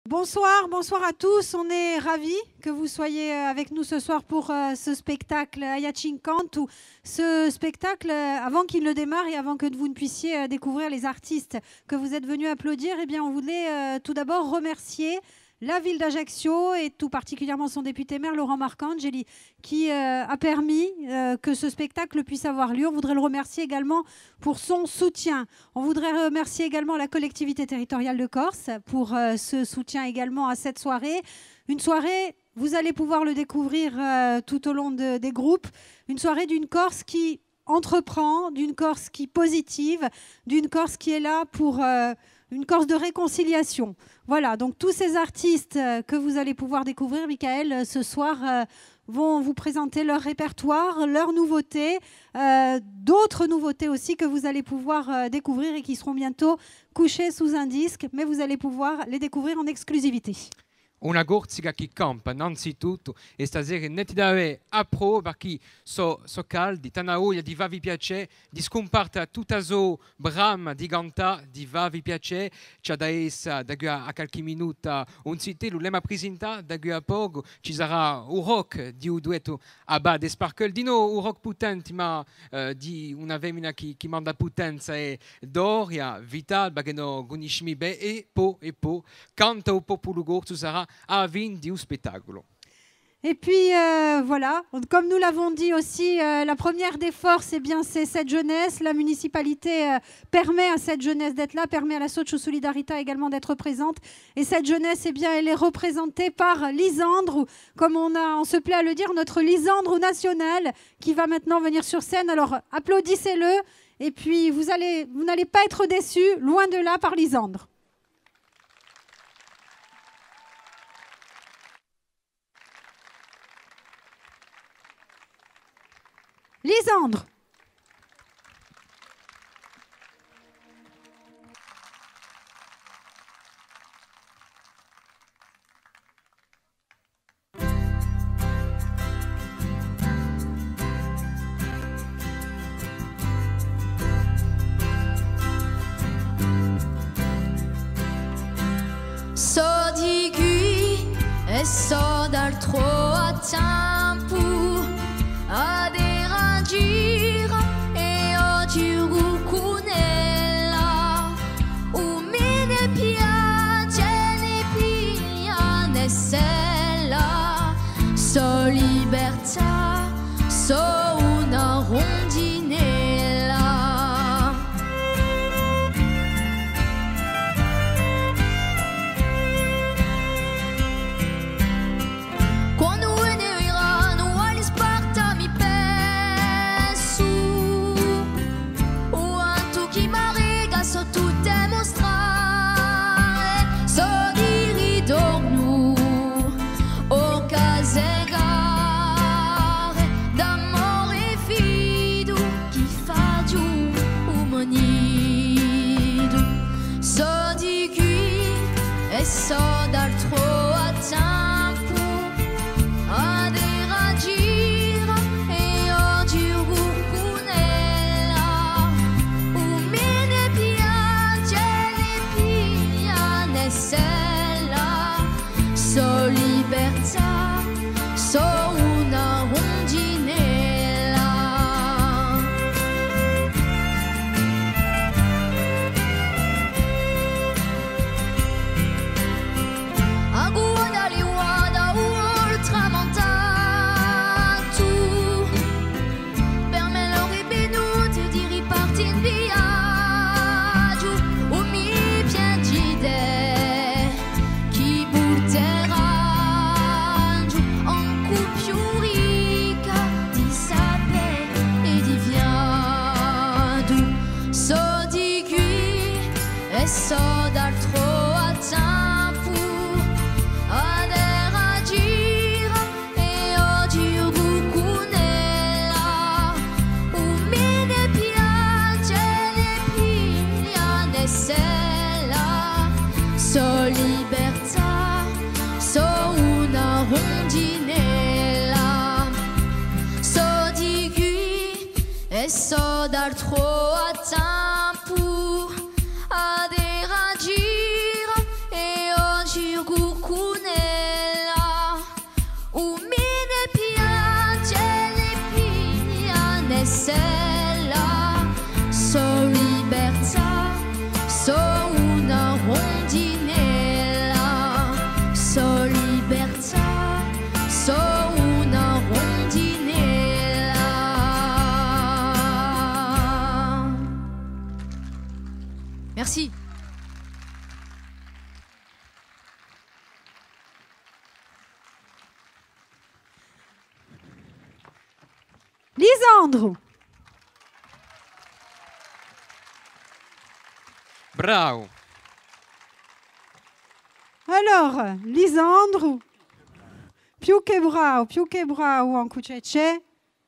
Bonsoir, bonsoir à tous. On est ravis que vous soyez avec nous ce soir pour ce spectacle Ayachin Cantu. Ce spectacle, avant qu'il ne démarre et avant que vous ne puissiez découvrir les artistes que vous êtes venus applaudir, eh bien, on voulait tout d'abord remercier la ville d'Ajaccio et tout particulièrement son député maire Laurent Marcangeli qui a permis que ce spectacle puisse avoir lieu. On voudrait le remercier également pour son soutien. On voudrait remercier également la collectivité territoriale de Corse pour ce soutien également à cette soirée. Une soirée, vous allez pouvoir le découvrir tout au long des groupes, une soirée d'une Corse qui entreprend, d'une Corse qui positive, d'une Corse qui est là pour une Corse de réconciliation. Voilà, donc tous ces artistes que vous allez pouvoir découvrir, Michael, ce soir vont vous présenter leur répertoire, leurs nouveautés, d'autres nouveautés aussi que vous allez pouvoir découvrir et qui seront bientôt couchées sous un disque, mais vous allez pouvoir les découvrir en exclusivité. Una Corsica che campa innanzitutto e stasera netti da a pro perché so caldi, tana voglia di vavi piacere, di scomparta tutta so bram di ganta, di vavi piacere, c'è da essa da a qualche minuta un cité l'ulema presenta da a poco ci sarà un rock di un duetto a bad e sparkle di no un rock potente ma di una femmina che manda potenza e Doria, Vital, bagano gunishmi be e po canta un popolo gorto sarà à vin du spectacle. Et puis voilà, comme nous l'avons dit aussi, la première des forces, eh bien, c'est cette jeunesse. La municipalité permet à cette jeunesse d'être là, permet à la Socio Solidarita également d'être présente. Et cette jeunesse, eh bien, elle est représentée par Lisandre, comme on se plaît à le dire, notre Lisandre national, qui va maintenant venir sur scène. Alors applaudissez-le, et puis vous n'allez pas être déçus, loin de là, par Lisandre. Lisandre. So di qui e so d'altro a tempo ad gira e oggi rucunella umide piace ne piglia ne sella so libertà so una rondinella quando so d'altro a tempo ad gira e oggi rucunella umide piace ne piglia ne sella so libertà so una rondinella so d'altro a tempo ad gira e oggi rucunella umide piace ne piglia ne sella so libertà so una rondinella so di qui e so d'altro a tempo ad gira e oggi Lisandro. Bravo. Alors, Lisandro, più che bravo anche Cece.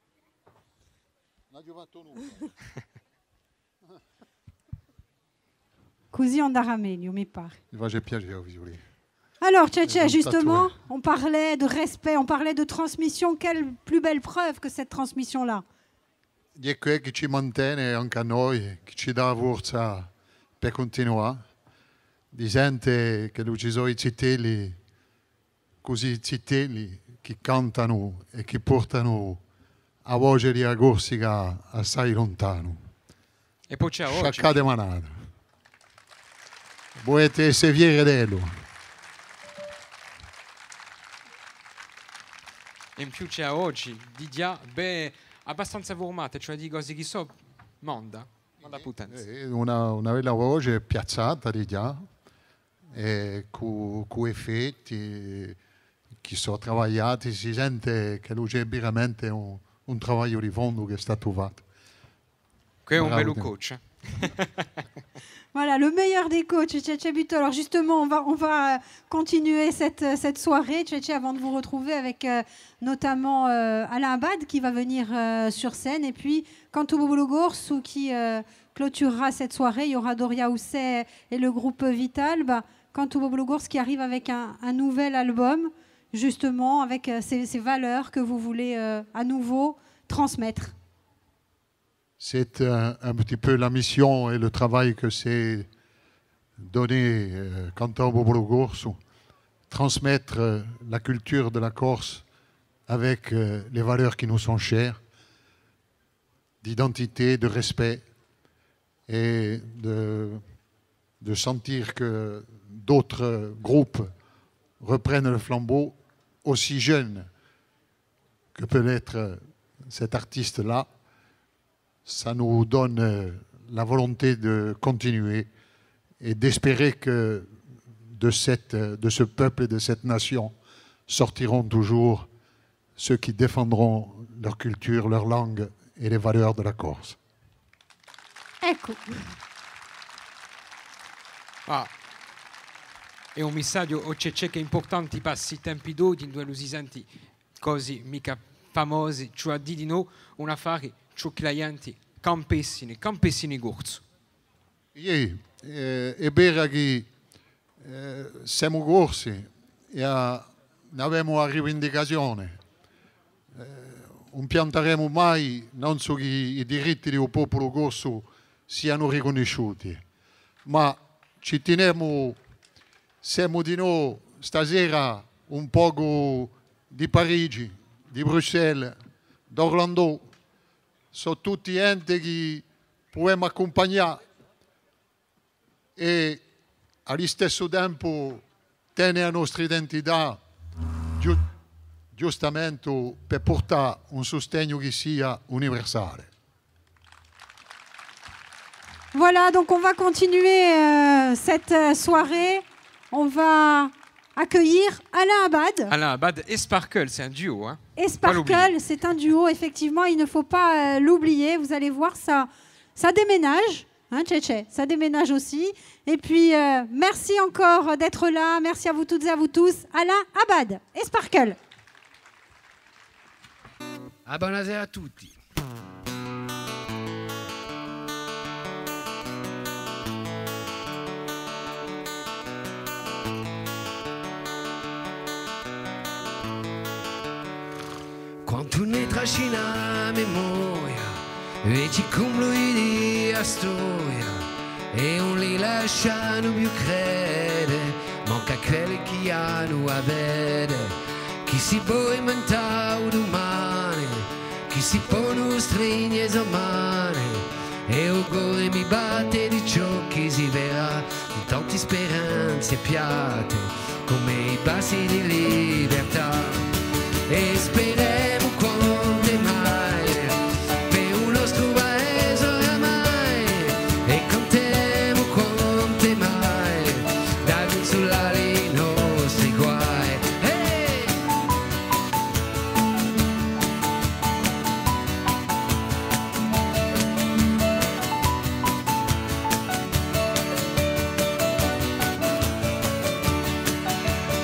Così andrà meglio, mi pare. Alors, Cece, justement, on parlait de respect, on parlait de transmission. Quelle plus belle preuve que cette transmission-là? È quello che ci mantiene anche a noi, che ci dà forza per continuare. Di gente che ci sono i citelli, così citelli, che cantano e che portano a voce di Corsica assai lontano. E poi c'è oggi. Sciaccate manate. Volete servire dello. E in più c'è oggi, di già, abbastanza formate, cioè di cose che so, manda potenza. Una bella voce piazzata di già, con effetti che sono travagliati, si sente che c'è veramente un lavoro di fondo che è stato fatto. Che è un bel coach. Voilà, le meilleur des coachs, Cece Buteau. Alors justement, on va continuer cette soirée, Cece, avant de vous retrouver avec notamment Alain Abad qui va venir sur scène. Et puis, Canto Bobolo Gorsu qui clôturera cette soirée. Il y aura Doria Housset et le groupe Vital. Canto Bobolo Gorsu qui arrive avec un nouvel album, justement, avec ces valeurs que vous voulez à nouveau transmettre. C'est un petit peu la mission et le travail que s'est donné Canto Bobolo Gorsu, transmettre la culture de la Corse avec les valeurs qui nous sont chères, d'identité, de respect, et de sentir que d'autres groupes reprennent le flambeau aussi jeune que peut l'être cet artiste-là. Ça nous donne la volonté de continuer et d'espérer que de ce peuple et de cette nation sortiront toujours ceux qui défendront leur culture, leur langue et les valeurs de la Corse. Ecco. È un messaggio o c'è che importanti passi tempi d'oggi in due lusisenti così mica famosi, cioè di noi un affare ciò clienti campesini corso. È vero che siamo corsi e abbiamo una rivendicazione. Non pianteremo mai non so che i diritti del popolo corso siano riconosciuti, ma ci teniamo, siamo di noi stasera un poco di Parigi, di Bruxelles, d'Orlando, sono tutti enti che possiamo accompagnare e allo stesso tempo tenere la nostra identità giustamente per portare un sostegno che sia universale. Voilà, donc on va continuer cette soirée. On va accueillir Alain Abad. Alain Abad et Sparkle, c'est un duo. Hein. Et Sparkle, c'est un duo, effectivement, il ne faut pas l'oublier. Vous allez voir, ça déménage, hein, Cece, ça déménage aussi. Et puis, merci encore d'être là. Merci à vous toutes et à vous tous. Alain Abad et Sparkle. Buonasera a tutti. Quanto ne trascina memoria e ci concluidi la storia e non li lasciano più credere, manca quelli che hanno a vedere, chi si può inventare domani, chi si può non stringere domani, e il cuore mi batte di ciò che si verrà, di tante speranze piate come i passi di libertà, e speriamo quante mai per un nostro paese oramai, e contiamo quante mai da consolare i nostri guai. Hey!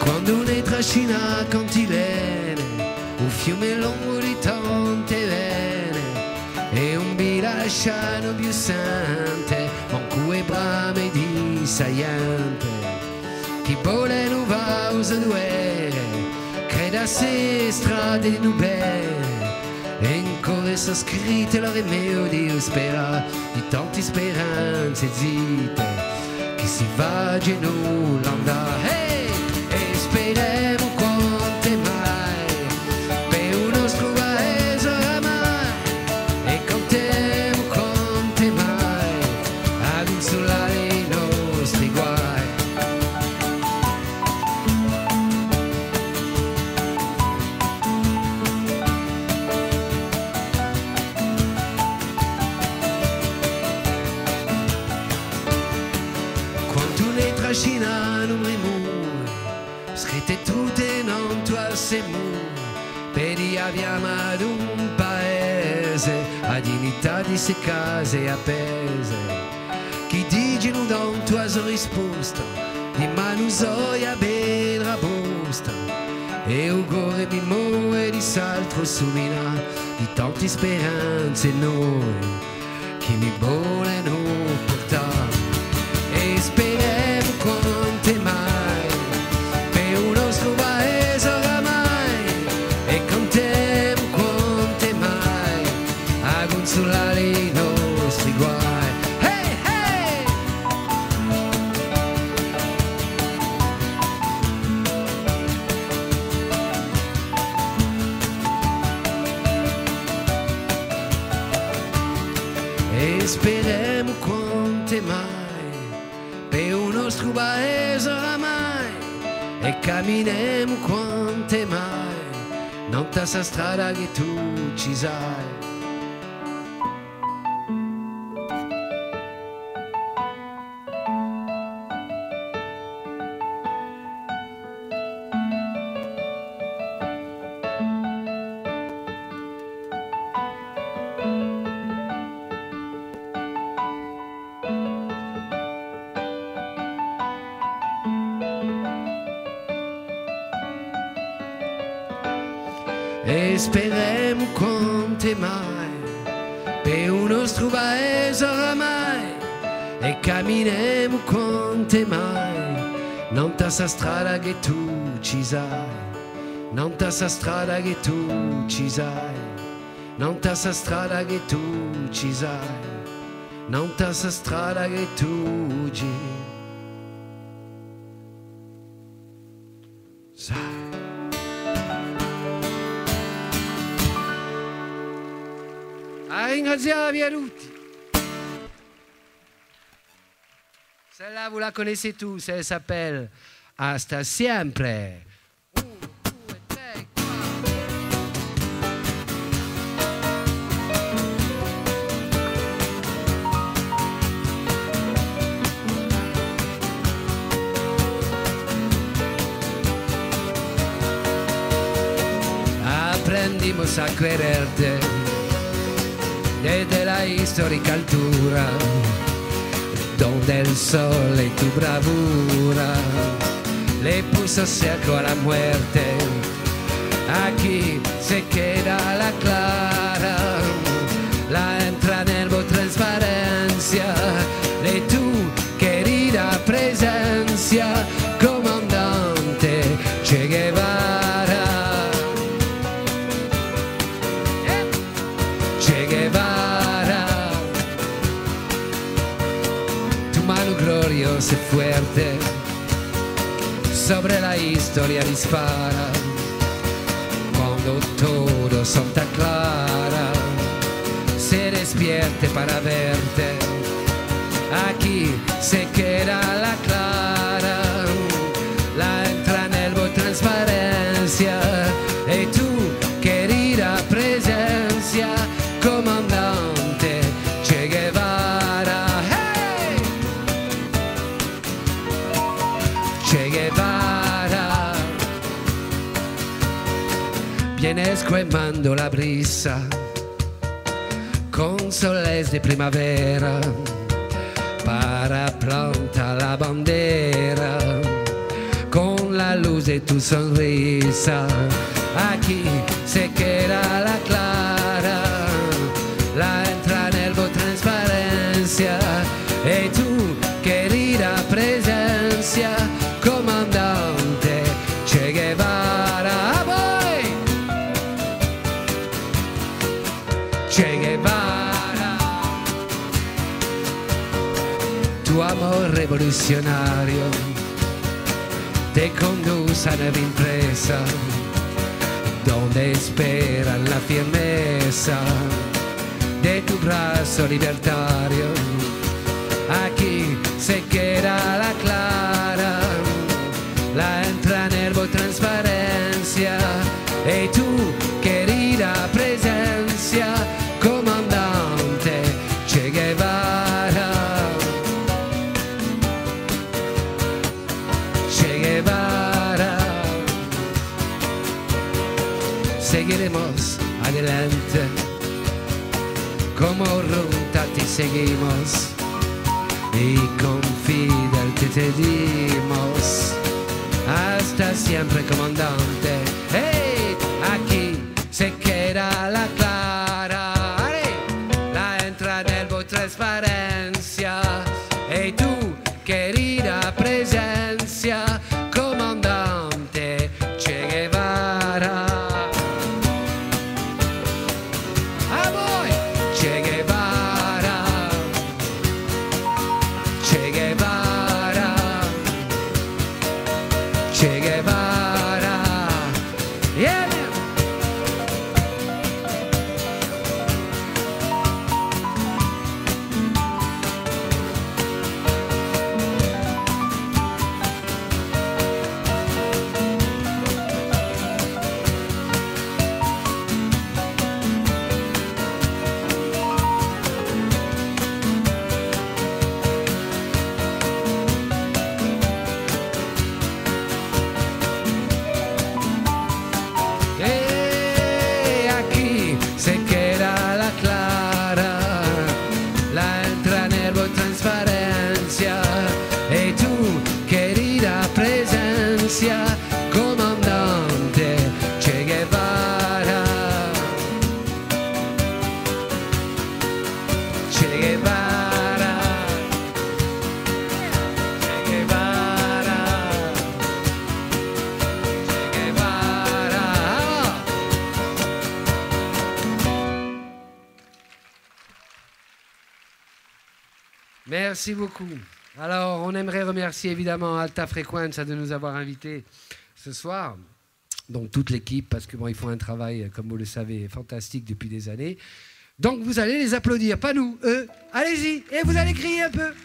quando ne trascina cantilene, un fiume lungo di tante vene, e un bilasciano più sante, manco e brame di saiante, chi vuole non va usa due, creda se strade di nubere, e in cuore sono scritte le rimedi, spera di tante speranze zitte, che si va a nulla andare, hey! E speriamo quante mai, per un nostro paese oramai, e contiamo quante mai, a consolare i nostri guai. Trascinano un rimore, scritte tutte non tua semur, per abbiamo ad un paese, a dignità di se case appese, chi dice non don tua risposta, di mano soia ben rabosta, e ugore mi muore di salto sumina, di tante speranze noi, chi mi vogliono portare, e speriamo quante mai, per un nostro paese oramai, e contiamo quante mai, a consolare i nostri guai. Hey, hey! E speriamo quante mai, per un nostro paese oramai, e camminiamo quante mai, non tassa strada che tu ci sai. E speriamo quante mai, per un nostro paese oramai, e camminiamo quante mai, non tassa strada che tu ci sai, non tassa strada che tu ci sai, non tassa strada che tu ci sai, non tassa strada che tu ci sai. Ringraziavi a tutti. Celle-là, vous la connaissez tous, elle s'appelle Hasta Siempre. Aprendimos a quererte desde la histórica altura, donde el sol y tu bravura le puso cerco a la muerte. Aquí se queda la clara, la entrañable transparencia de tu querida presencia, comandante Che Guevara. Che Guevara, tu mano gloriosa y fuerte sobre la historia dispara, cuando todo Santa Clara se despierte para verte. Aquí se queda la clara, la entrañable transparencia de tu querida presencia, comandante Che Guevara. Hey! Che Guevara, vienes quemando la brisa con soles de primavera para plantar la bandera con la la luz de tu sonrisa. Aquí se queda la clara, la entrañable transparencia y tu querida presencia, comandante Che Guevara. Voy, Che Guevara, tu amor revolucionario te conduce a nueva empresa, donde esperan la firmeza de tu brazo libertario. Aquí se queda la clara, la entrañable transparencia y tu querida presencia, comandante Che Guevara. Che Guevara. Seguiremos adelante, como ruta te seguimos y con Fidel te dimos hasta siempre, comandante. Hey, aquí se queda la clara, la entrañable transparencia y tu querida presencia, comandante Che Guevara. A voi, Che Guevara, Che Guevara, Che Guevara. Yeah. Aquí se queda la clara, la entrañable transparencia y tu querida presencia, comandante Che Guevara. Che Guevara, Che Guevara, Che Guevara. Merci beaucoup. Alors, on aimerait remercier évidemment Alta Frequenza de nous avoir invités ce soir. Donc, toute l'équipe, parce que bon, ils font un travail, comme vous le savez, fantastique depuis des années. Donc, vous allez les applaudir, pas nous, eux. Allez-y, et vous allez crier un peu.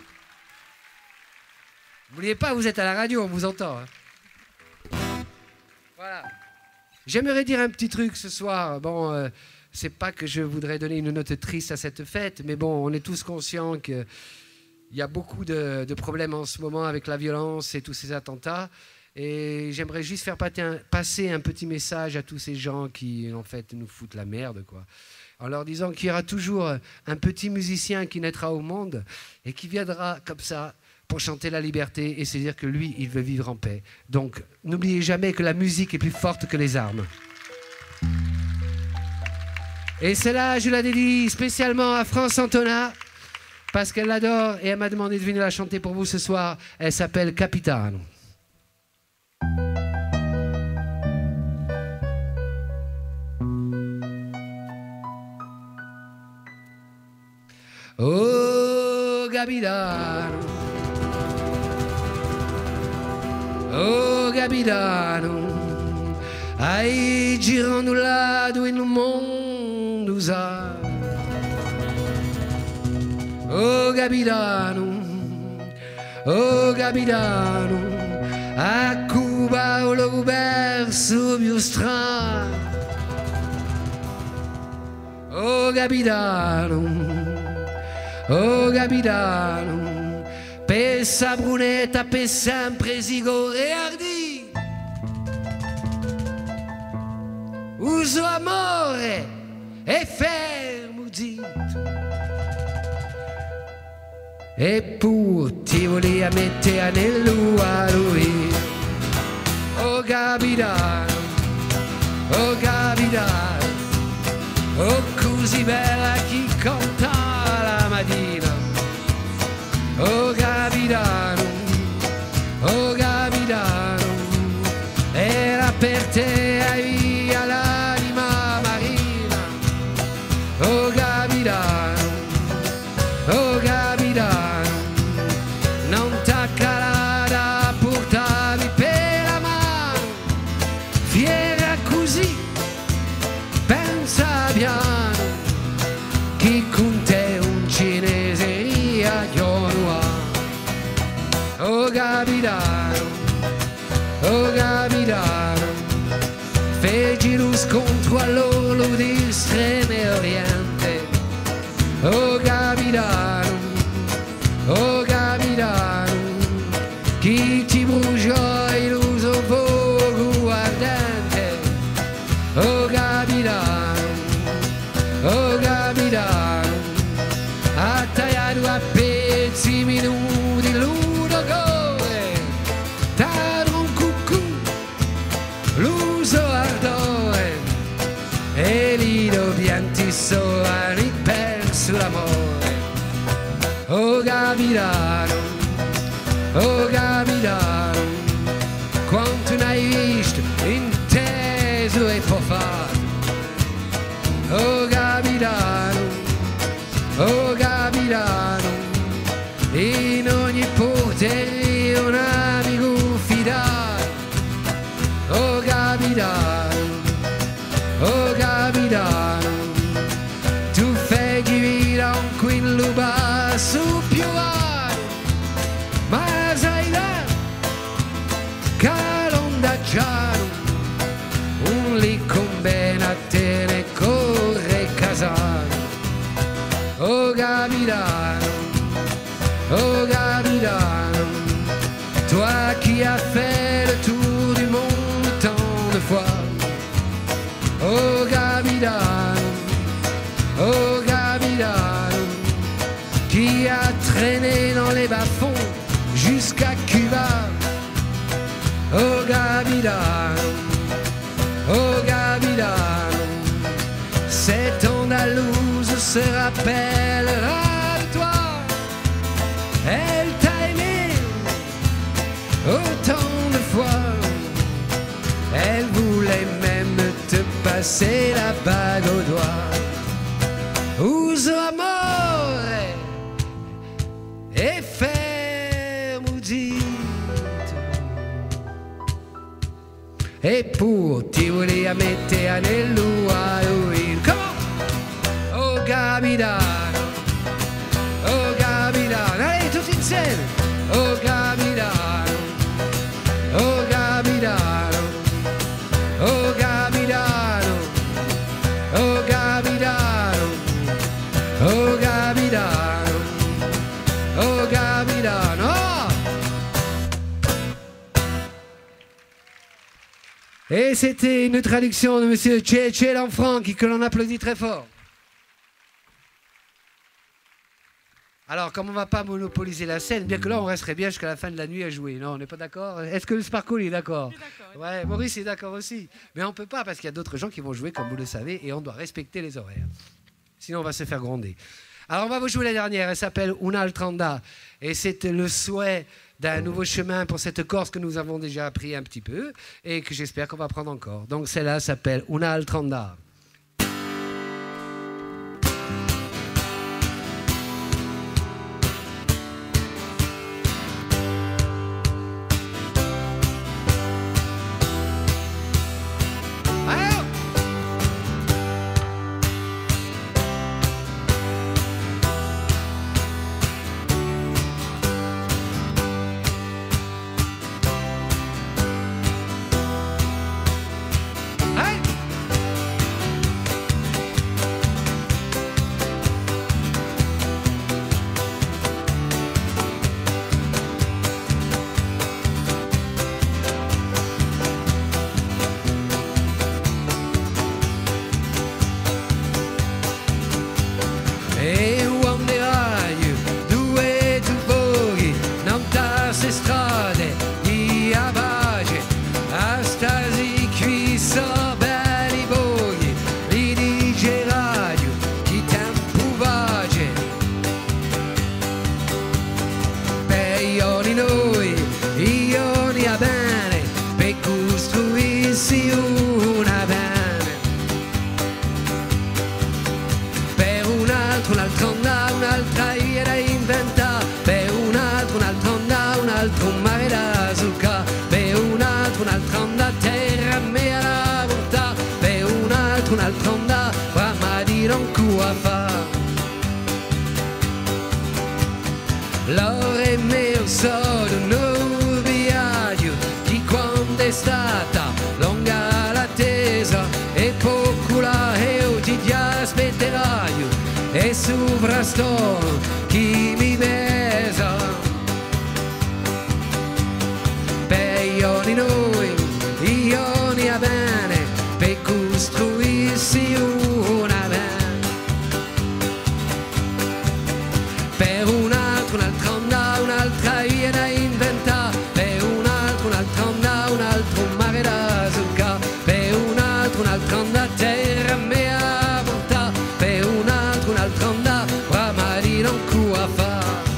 N'oubliez pas, vous êtes à la radio, on vous entend. Hein. Voilà. J'aimerais dire un petit truc ce soir. Bon, c'est pas que je voudrais donner une note triste à cette fête, mais bon, on est tous conscients qu'il y a beaucoup de problèmes en ce moment avec la violence et tous ces attentats. Et j'aimerais juste faire passer un petit message à tous ces gens qui, en fait, nous foutent la merde, quoi. En leur disant qu'il y aura toujours un petit musicien qui naîtra au monde et qui viendra comme ça pour chanter la liberté et se dire que lui, il veut vivre en paix. Donc, n'oubliez jamais que la musique est plus forte que les armes. Et celle-là, je la dédie spécialement à France Antona, parce qu'elle l'adore et elle m'a demandé de venir la chanter pour vous ce soir. Elle s'appelle Capitano. Oh, Capitano, oh, Capitano, ai girando lado e no mundo usar. Oh, Capitano, a Cuba o lo berço più strano. Oh, Capitano, per sa brunetta, per sempre zigo e ardi. Uso amore e fermo zitto. Eppure ti volia mettere nell'ua lui. oh Gavidano, oh Gavidano, oh così bella chi conta la mattina, oh Gavidano, oh Gavidano, era per te via l'anima marina, oh Gavidano, oh Gavidano, non t'accalada, portavi per la mano, fiera così, pensa piano, chi con te un cinese riagliono, oh Gavidano, oh Gavidano, feci lo scontro all'orlo di Estreme Oriente, oh Gavidano, oh Gavidano, chi ti bruciò illuso fuoco ardente, oh Gavidano, oh Gavidano, ha tagliato a pezzi minuti l'udocore, taro un cucù, l'uso ardore, e lì pianti sono perso l'amore, oh Gavidano, oh Gavidano, quanto ne hai visto, inteso e profato, oh Gavidano, oh Gavidano, in ogni porteria un amico fidato, oh Gavidano, oh Gavidano, tu fai vivere un quello basso più alto, ma sai là, calondacciano, un lì con bene a te ne corre casano, oh Gavidano, oh Gavidano, toi qui as fait le tour du monde tant de fois, oh Gavidano, oh Gavidano, qui a traîné dans les bas-fonds jusqu'à Cuba, oh Gavidano, oh Gavidano, cette Andalouse se rappellera de toi, elle t'a aimé autant de fois, elle voulait même te passer la bague au doigt, uso amore e fermo zitto, eppure ti voleva mettere nell'uaio, come on, oh Gavidano, oh Gavidano, allez tutti insieme, oh Gavidano, oh Gavidano, oh Gavidano, oh Gavidano, oh Gavidano, oh Gavidano, oh! Et c'était une traduction de monsieur Tché Lanfranchi que l'on applaudit très fort. Alors, comme on ne va pas monopoliser la scène, bien que là, on resterait bien jusqu'à la fin de la nuit à jouer. Non, on n'est pas d'accord? Est-ce que le Sparkle est d'accord? Ouais, Maurice est d'accord aussi. Mais on ne peut pas parce qu'il y a d'autres gens qui vont jouer, comme vous le savez, et on doit respecter les horaires. Sinon, on va se faire gronder. Alors, on va vous jouer la dernière. Elle s'appelle Un'altranda. Et c'est le souhait d'un nouveau chemin pour cette Corse que nous avons déjà appris un petit peu et que j'espère qu'on va prendre encore. Donc, celle-là s'appelle Un'altranda. Astasi qui so belli bogli, li dice radio, di tempo vage. Per io ni a bene, per costruirsi una bene. Per un'altra onda, un'altra via da inventare, per un'altra onda, un altro mare da zucca, per un'altra onda terra mea da portare, per un'altra onda ma di non cua fa. L'ora è mio solo un nuovo viaggio di quando è stata lunga l'attesa e poco la io ti aspetterai e sovrasto chi mi besa. Per io ni a bene, per costruirsi una bene. Per un'altra onda, un'altra via da inventare, per un'altra onda, un altro mare da zucca, per un'altra onda terra mea portare, per un'altra onda ma di non cua fa.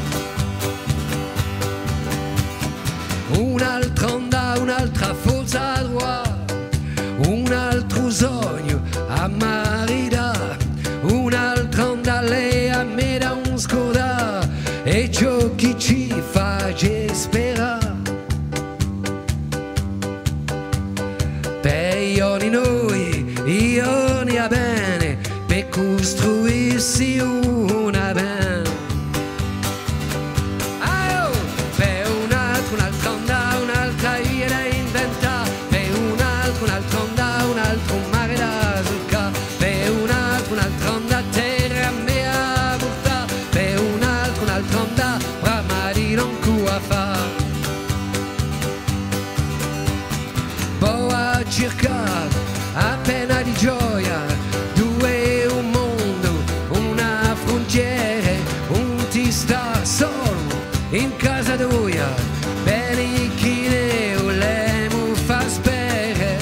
Un'altra onda, un'altra forza droit, un altro sogno a marida, un'altra onda lei a me da un scorda e ciò che ci fa sperare. Per io ni a bene, per costruirsi una bene. Per un'altra onda, un'altra via da inventare, per un'altra onda, un altro mare da zucca, per un'altra onda terra mea portare, per un'altra onda ma di non cua fa. Boa cercare appena di gioia, due un mondo, una frontiera, un ti sta solo in casa d'oia, bene chi ne volemo fa spere.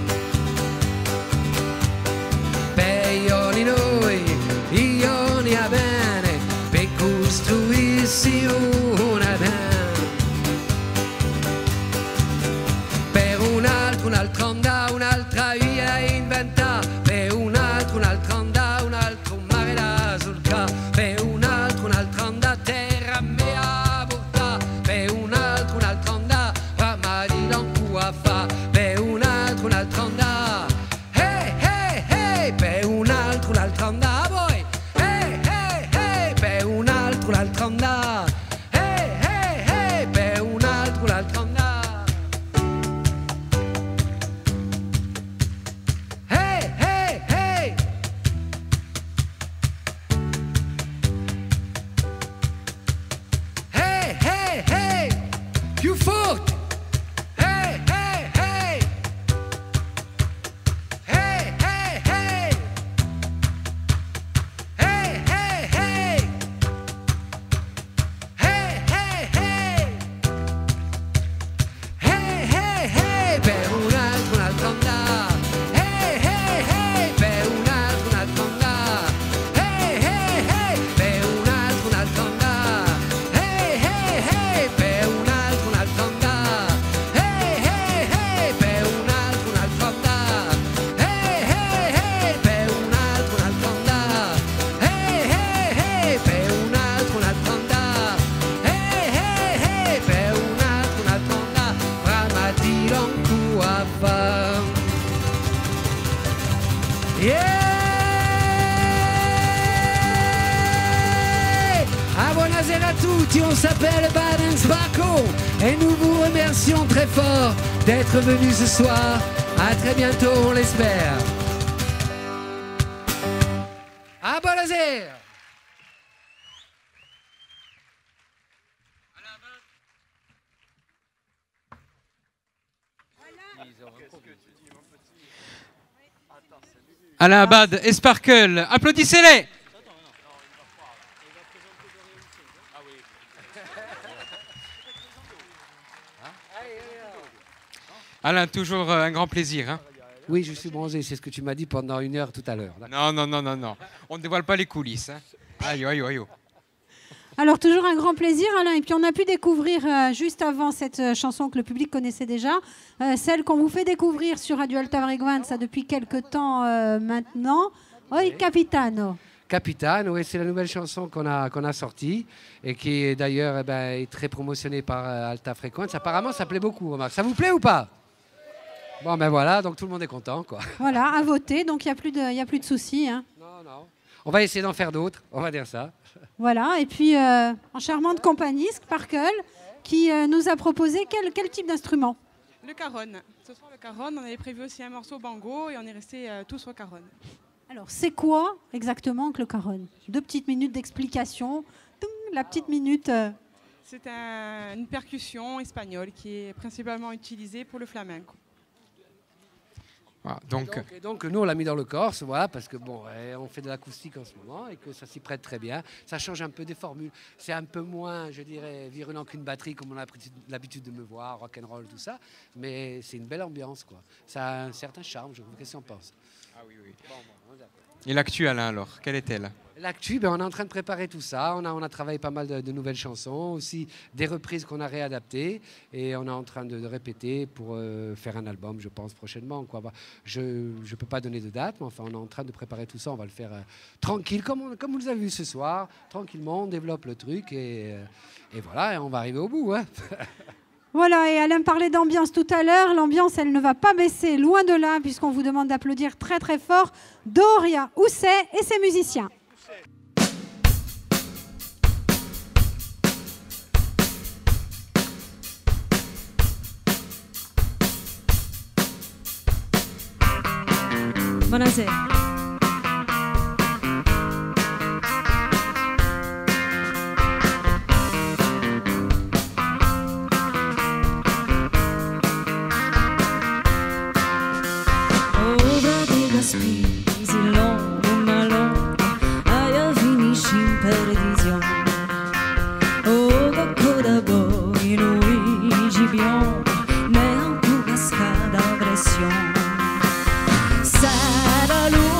Per io ni a bene, per costruirsi una bene. Per un'altra onda, un'altra via da inventare, per un'altra onda, un altro mare da sulca, per un'altra onda terra mea portare, per un'altra onda ma di non cua fa, per un'altra onda, hey hey hey, per un'altra onda voi, hey hey hey, per un'altra onda, hey hey hey, per un'altra onda. Hey, hey, hey. Hey, hey, hey. Più forte. Hey, hey, hey. Hey, hey, hey. Hey, hey, hey. Hey, hey, hey. Hey, hey, hey. Per un'altra onda. Hey, hey, hey. Per un'altra onda. Hey, hey, hey. Per un'altra onda. Hey, hey, hey. Per un'altra onda. Hey, hey, hey. Per un'altra onda. Hey, hey, hey. Per un'altra onda. Hey, hey, hey. Per un'altra onda. Hey, hey, hey. Per un'altra onda. Brama di non cua fa. Yeah! Ah, buonasera à tutti, on s'appelle Baden Sparko et nous vous remercions très fort d'être venus ce soir. À très bientôt, on l'espère. Ah, buonasera! Alain Abad et Sparkle, applaudissez-les. Alain, toujours un grand plaisir. Hein. Oui, je suis bronzé, c'est ce que tu m'as dit pendant 1 heure tout à l'heure. Non. On ne dévoile pas les coulisses. Hein. Aïe. Alors, toujours un grand plaisir, Alain. Et puis, on a pu découvrir, juste avant cette chanson que le public connaissait déjà, celle qu'on vous fait découvrir sur Radio Alta Frequenza depuis quelques temps maintenant. Oi, Capitano. Capitane, oui, c'est la nouvelle chanson qu'on a sortie et qui est d'ailleurs est très promotionnée par Alta Frequenza. Apparemment, ça plaît beaucoup, remarque. Ça vous plaît ou pas? Bon, ben voilà, donc tout le monde est content, quoi. Voilà, à voter, donc il n'y a plus de soucis. Hein. Non. On va essayer d'en faire d'autres, on va dire ça. Voilà, et puis en charmante compagnie, Sparkle, qui nous a proposé quel type d'instrument? Le caron. Ce soir, le caron, on avait prévu aussi un morceau bango et on est resté tous sur caron. Alors, c'est quoi exactement que le caron? 2 petites minutes d'explication. La petite minute. C'est une percussion espagnole qui est principalement utilisée pour le flamenco. Voilà, donc nous, on l'a mis dans le Corse, voilà, parce que bon, on fait de l'acoustique en ce moment et que ça s'y prête très bien. Ça change un peu des formules. C'est un peu moins, je dirais, virulent qu'une batterie, comme on a l'habitude de me voir, rock'n'roll, tout ça. Mais c'est une belle ambiance, quoi. Ça a un certain charme, je trouve. Qu'est-ce qu'on pense? Ah oui. Et l'actu, Alain, alors, quelle est-elle? L'actu, on est en train de préparer tout ça. On a travaillé pas mal de nouvelles chansons, aussi des reprises qu'on a réadaptées. Et on est en train de répéter pour faire un album, je pense, prochainement, quoi. Je ne peux pas donner de date, mais enfin, on est en train de préparer tout ça. On va le faire tranquille, comme vous les avez vu ce soir. Tranquillement, on développe le truc et voilà, et on va arriver au bout. Hein. Voilà, et Alain parlait d'ambiance tout à l'heure. L'ambiance, elle ne va pas baisser, loin de là, puisqu'on vous demande d'applaudir très très fort Doria Housset et ses musiciens. Buonasera. Spisi longo ma longo aia finisci in perdizione oh coda boi Luigi biondo neanche cascata pressione sarà lui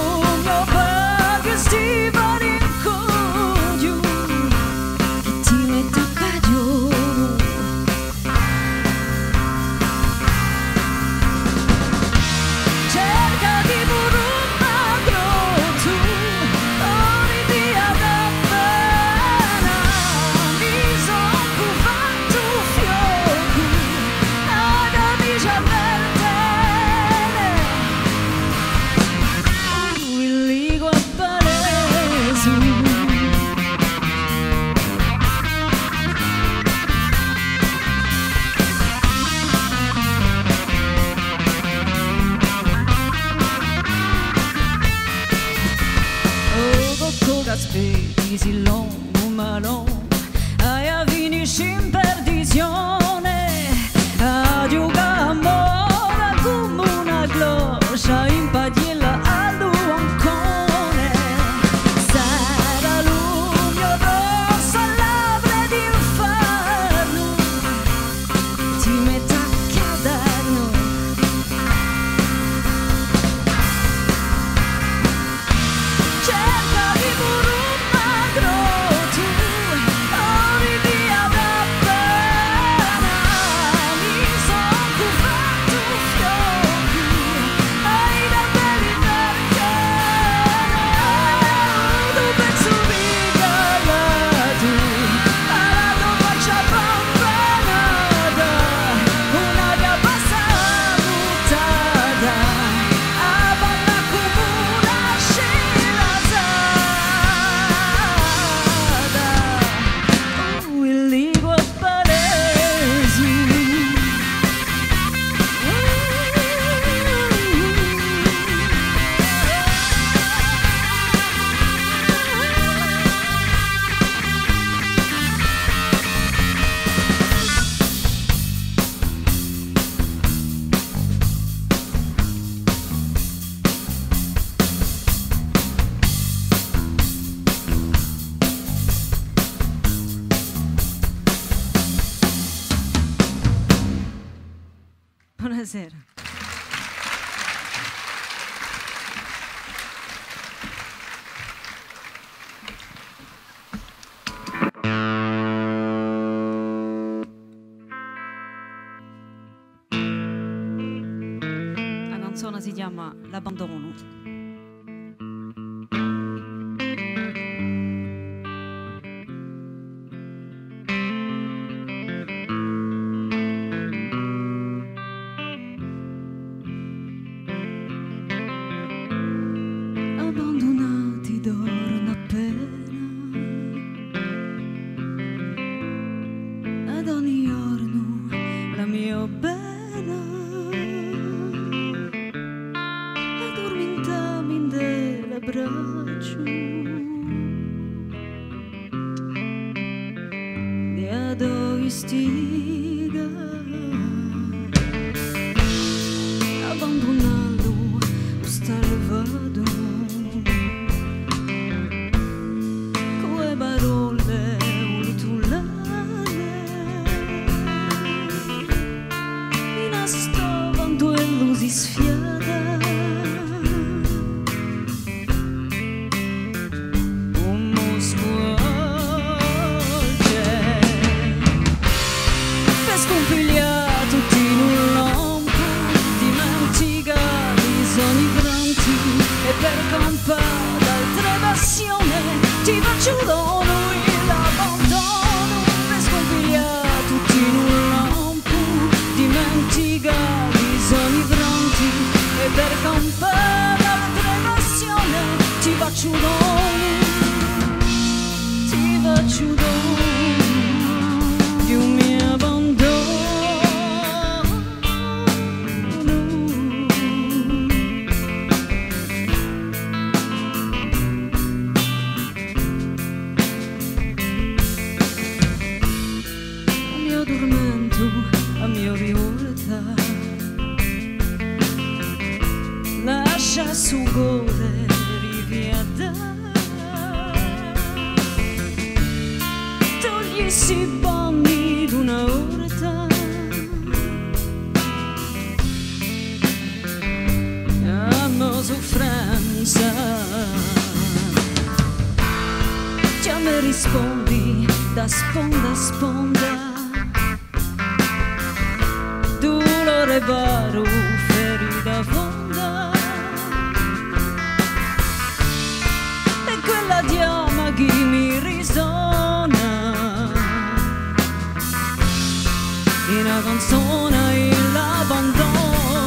canzone si chiama L'abbandono. Abbandonati dorano appena, ad ogni giorno la mia bella addormentami in delle braccia di adoistica, abbandonarlo osservado come parole ultulane in astavando e lo si sfiada un mosquace per scompigliare tutti in un lampo, dimentica i sogni pronti e per campare d'altre passioni ti faccio dono l'abbandono per scompigliare tutti in un lampo, dimentica i sogni pronti e per campare d'altre passioni ti faccio dono di un mio abbandono. Al mio tormento, a mio rivolta, lascia su gode riviada, togli si banni d'una orta, amo soffrenza, già mi rispondi da sponda a sponda, dolore varo, ferita fonda, e quella diama che mi risona in una canzone l'abbandono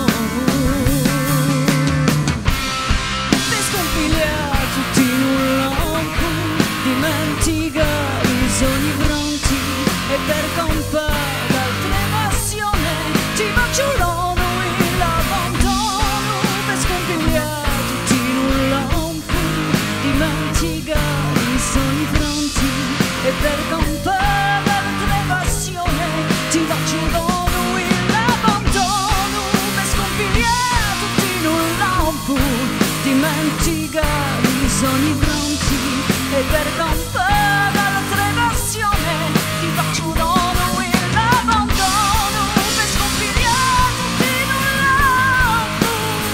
per scompigliare tutti in un lampo, dimentica i sogni pronti e per campare d'altre passioni ti faccio dono l'abbandono per scompigliare tutti in un lampo, dimentica i sogni pronti e per campare d'altre passioni ti faccio dono l'abbandono per scompigliare tutti in un lampo, dimentica i sogni pronti e per campare d'altre passioni ti faccio dono l'abbandono per scompigliare tutti in un lampo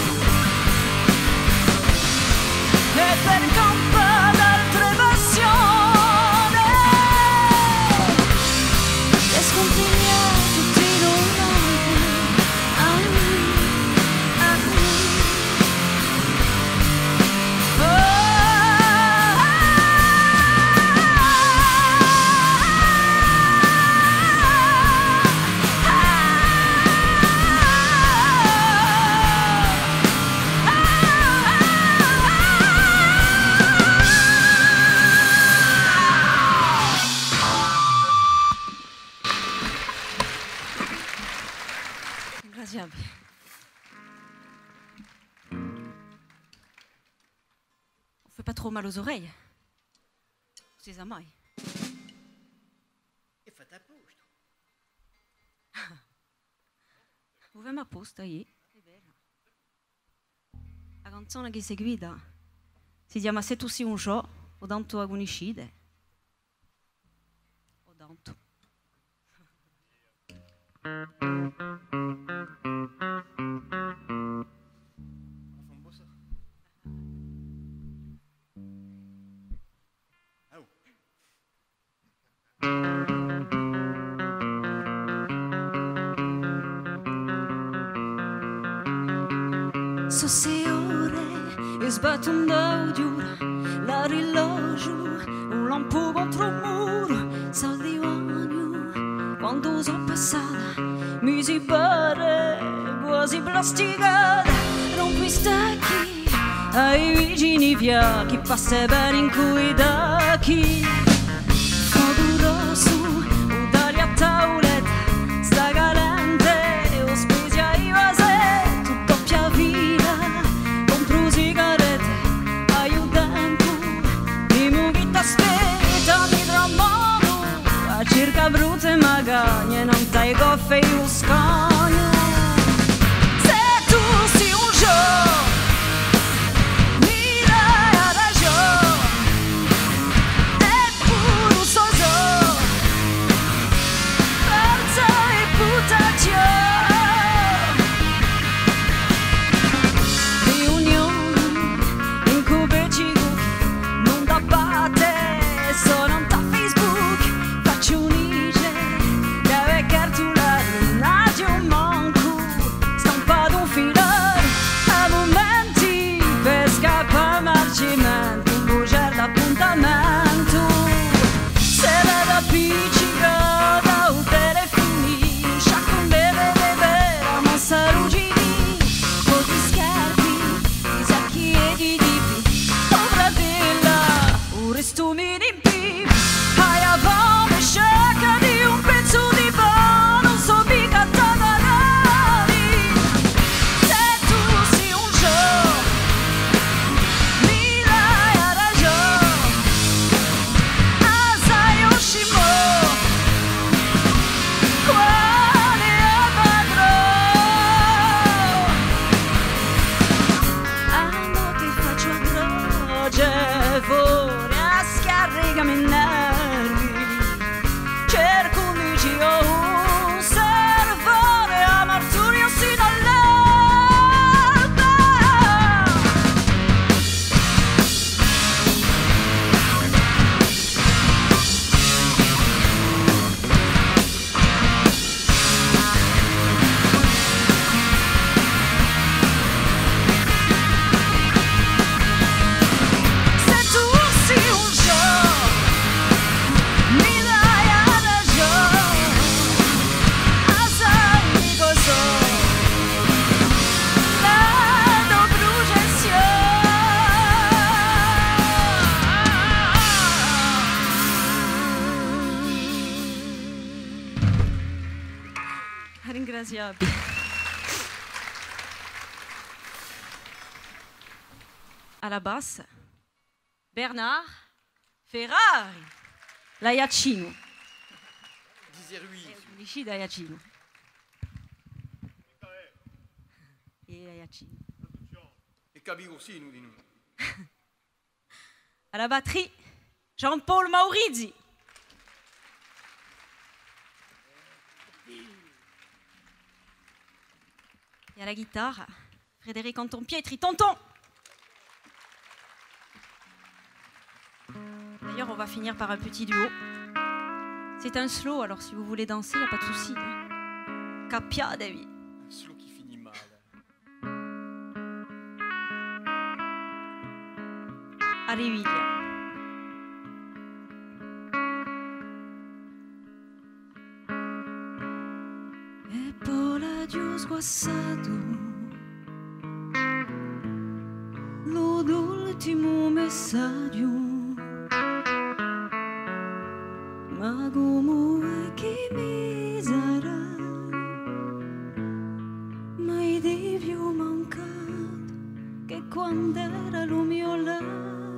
e per campare d'altre passioni e scompigliare tutti in un lampo. Ringraziabile. On fait pas trop mal aux oreilles. C'est ça mai. E fate a posto. Dove mi apposta io? È bella. La canzone che seguita si chiama Se tu sei un show o tanto agonicide. O tanto. so 6 ore e sbatto un d'audio, la rilogio, un lampo contro un muro, sal di bagno, quando sono passata, mi si pare quasi plasticata, rompo i stacchi, ai vicini fiacchi, passa per in cui tacchi, fuoco rosso, un tagli a tavoletta, sta calente, ho spesi ai vasetti, doppia fila, compro sigarette, aiutando, mi muovi t'aspetta, mi tramono, a circa brutte magagne, non dai goffe e lo scagno. Se tu sei un show, mi dai ragione, eppure lo so, forza e buttaggio. Riunioni in cui ci non da batte, sono da Facebook, faccio unice, deve cartolare un agio manco, stampato un filare, a momenti per scappare marcimento, un bugiardo appuntamento, se la da piccicata o telefoni, sciacco un beve vera, mossa ruggini, con gli scarpi, i sacchi e i tipi, oh fratella, un resto mi rimpi, hai a fame sciacca di un pezzo di pane, non so mica tagliare, se tu sei un show, mi dai ragione, assai Oshimo, quale è padrone, ando che faccio a croce, fuori a scaricami i nervi, cerco un liceo, un servore a marturio sino all'alba. Se tu sei un show, mi dai ragione, assai cosa, la bruciazione. Ringraziabile. Alla basse, Bernard Ferrari, la Iacino. Dici da Iacino. E la Iacino. E Kabir aussi, nous dit-nous. À la batterie, Jean-Paul Maurizi. Et à la guitare, Frédéric Anton Pietri, tonton. D'ailleurs, on va finir par un petit duo. C'est un slow, alors si vous voulez danser, il n'y a pas de souci. Capia, David. Un slow qui finit mal. Arriviglia. E poi l'addio sguassato, l'ultimo messaggio, ma come che mi sarà, mai di più mancato che quando era lo mio lato.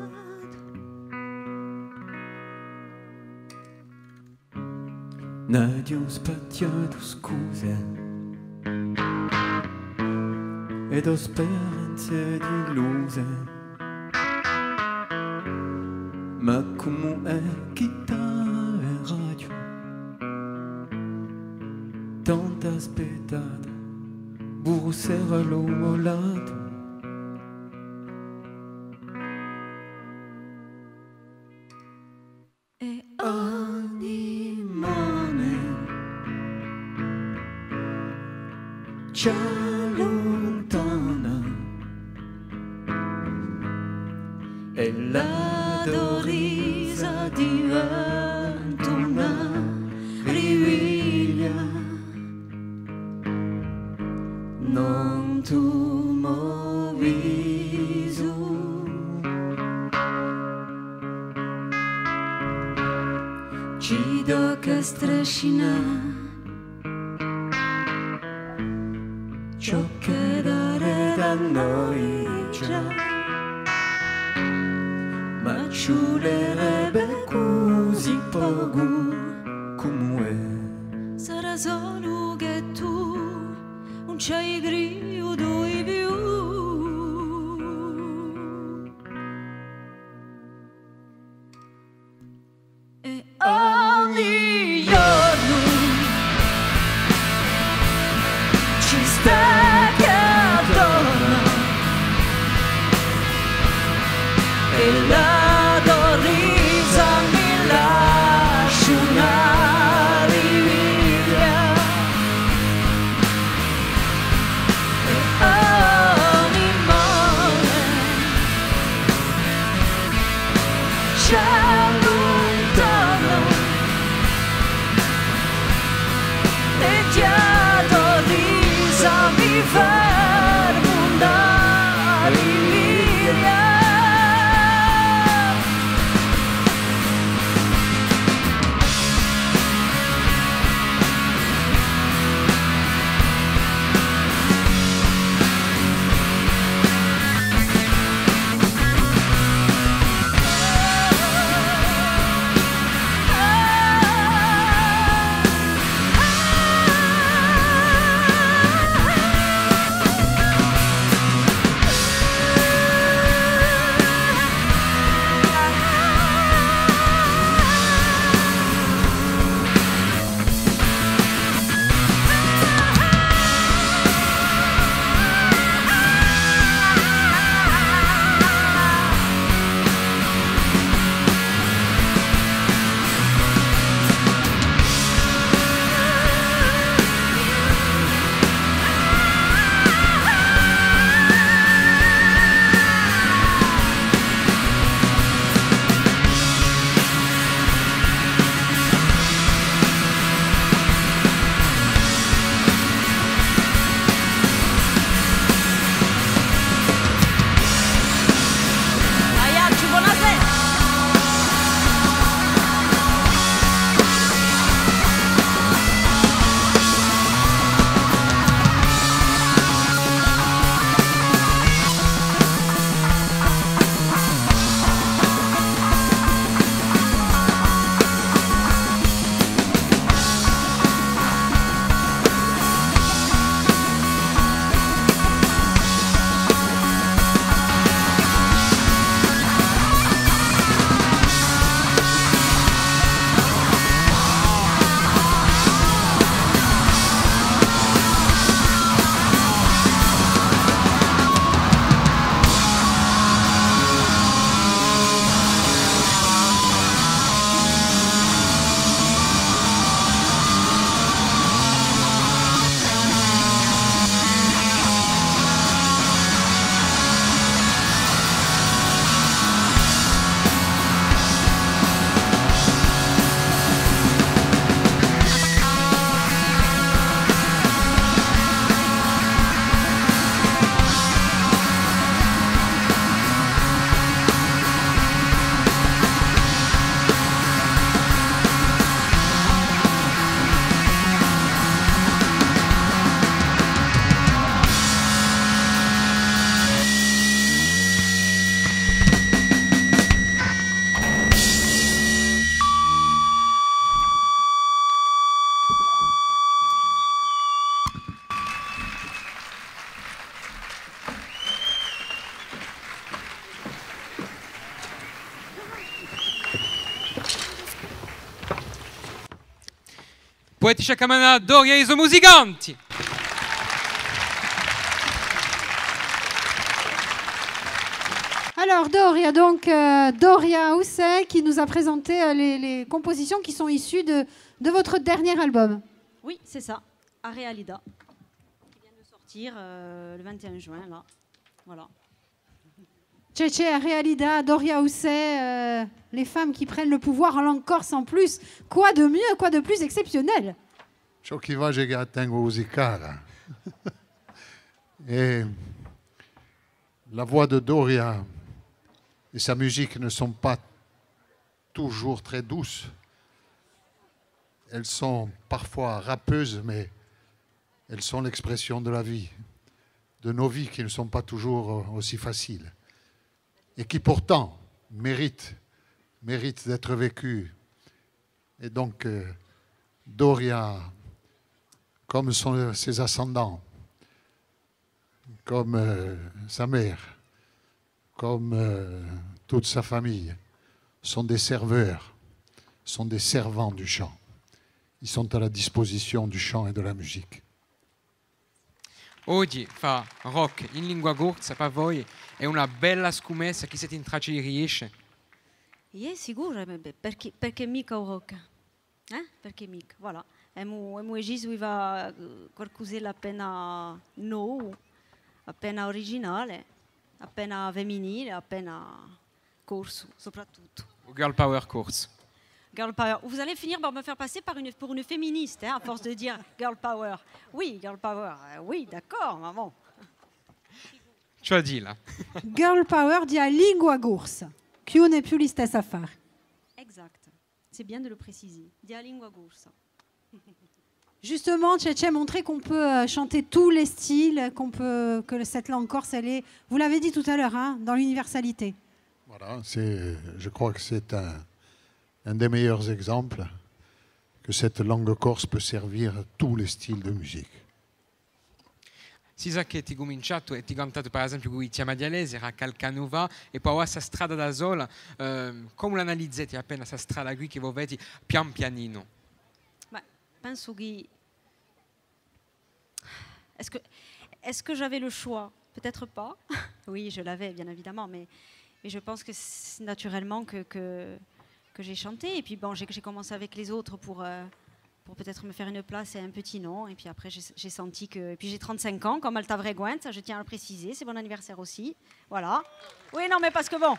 Nadia ho spacciato scuse ed ho speranze illuse, ma come è chitarra e radio, tanto aspettata, burro sera l'ho mollato. E animale ci allontana e la dorisa diventa una riviglia. Non tu mo viso ci do che strascina ciò che dare da noi già, ma ci volerebbe così poco come sarà solo che tu non c'hai grido di più. E ogni giorno ci sta che adorna e la dorisa mi lascia una riviglia. E ogni mare ci allontana e già dorisa mi fermo una riviglia. Poetische Kamera Doria Isomusicanti. Alors Doria, donc Doria Housset qui nous a présenté les compositions qui sont issues de votre dernier album. Oui, c'est ça, Arealida, qui vient de sortir le 21 juin, là. Voilà. Cece, Realida, Doria Housset, les femmes qui prennent le pouvoir en langue corse en plus. Quoi de mieux, quoi de plus exceptionnel? Ciò che va a tengo musicara. Et la voix de Doria et sa musique ne sont pas toujours très douces. Elles sont parfois râpeuses, mais elles sont l'expression de la vie, de nos vies qui ne sont pas toujours aussi faciles et qui pourtant méritent d'être vécues. Et donc, Doria, comme ses ascendants, comme sa mère, comme toute sa famille, sont des serveurs, sont des servants du chant. Ils sont à la disposition du chant et de la musique. Oggi fa rock in lingua corsa, per voi è una bella scommessa, chi siete in traccia di riesce? Sicuro, perché mica o rock? Perché mica, voilà. E mo Egis va qualcosa appena nuovo, appena originale, appena femminile, appena corso, soprattutto. Girl Power Course. Girl Power. Vous allez finir par me faire passer pour une féministe, à force de dire Girl Power. Oui, Girl Power. Oui, d'accord, maman. Ce l'ho dit là. Girl Power di a lingua corsa. Più ne più li stessa affare. Exact. C'est bien de le préciser. Di a lingua corsa. Justement, Cece montrer qu'on peut chanter tous les styles, que cette langue corse, elle est, vous l'avez dit tout à l'heure, hein, dans l'universalité. Voilà, je crois que c'est un des meilleurs exemples que cette langue corse peut servir a tous les styles de musique. Si sa che ti cominciato e ti cantato per esempio con i Chiamadialesi, era Calcanova e poi ora sa strada da sola, come l'analizzate appena sa strada qui che voi vedi pian pianino? Penso che... Est-ce que j'avais le choix? Peut-être pas. Oui, je l'avais, bien évidemment, mais je pense que c'est naturellement que j'ai chanté. Et puis bon, j'ai commencé avec les autres pour peut-être me faire une place et un petit nom. Et puis après, j'ai senti que... Et puis j'ai 35 ans, comme Alta Vreguent, ça je tiens à le préciser. C'est mon anniversaire aussi. Voilà. Oui, non, mais parce que bon...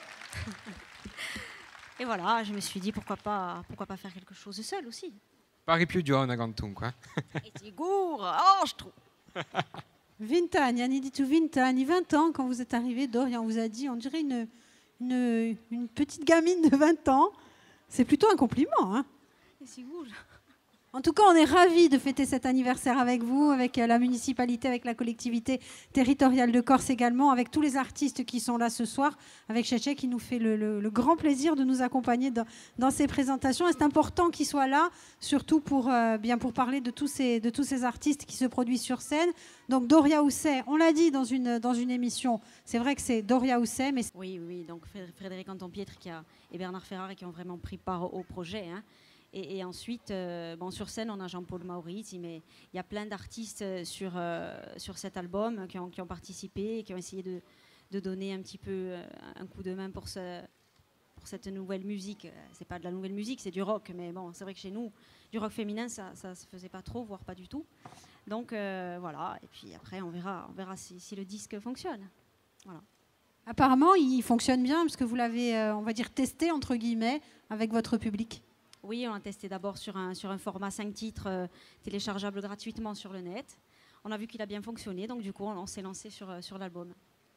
Et voilà, je me suis dit, pourquoi pas faire quelque chose de seul aussi. Pari più giovane quantunque. Et sicuro, oh, je trouve. 20 anni, anni di tu 20 anni, 20 ans, quand vous êtes arrivé, Doria, on vous a dit, on dirait une petite gamine de 20 ans. C'est plutôt un compliment. Hein. Et sicuro. En tout cas, on est ravis de fêter cet anniversaire avec vous, avec la municipalité, avec la collectivité territoriale de Corse également, avec tous les artistes qui sont là ce soir, avec Cece qui nous fait le grand plaisir de nous accompagner dans ces présentations. Et c'est important qu'ils soient là, surtout pour parler de tous ces artistes qui se produisent sur scène. Donc Doria Housset, on l'a dit dans une émission, c'est vrai que c'est Doria Housset. Mais oui, donc Frédéric Anton-Pietre et Bernard Ferrari qui ont vraiment pris part au projet. Hein. Et ensuite, sur scène, on a Jean-Paul Maurizi, mais il y a plein d'artistes sur cet album qui ont participé et qui ont essayé de donner un petit peu un coup de main pour cette nouvelle musique. C'est pas de la nouvelle musique, c'est du rock, mais bon, c'est vrai que chez nous, du rock féminin, ça se faisait pas trop, voire pas du tout. Donc voilà, et puis après, on verra si le disque fonctionne. Voilà. Apparemment, il fonctionne bien, parce que vous l'avez, on va dire, testé, entre guillemets, avec votre public. Oui, on l'a testé d'abord sur un format 5 titres téléchargeable gratuitement sur le net. On a vu qu'il a bien fonctionné, donc du coup, on s'est lancé sur l'album.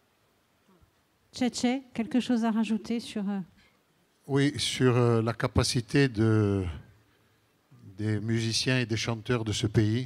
Cece, quelque chose à rajouter sur... Oui, sur la capacité des musiciens et des chanteurs de ce pays,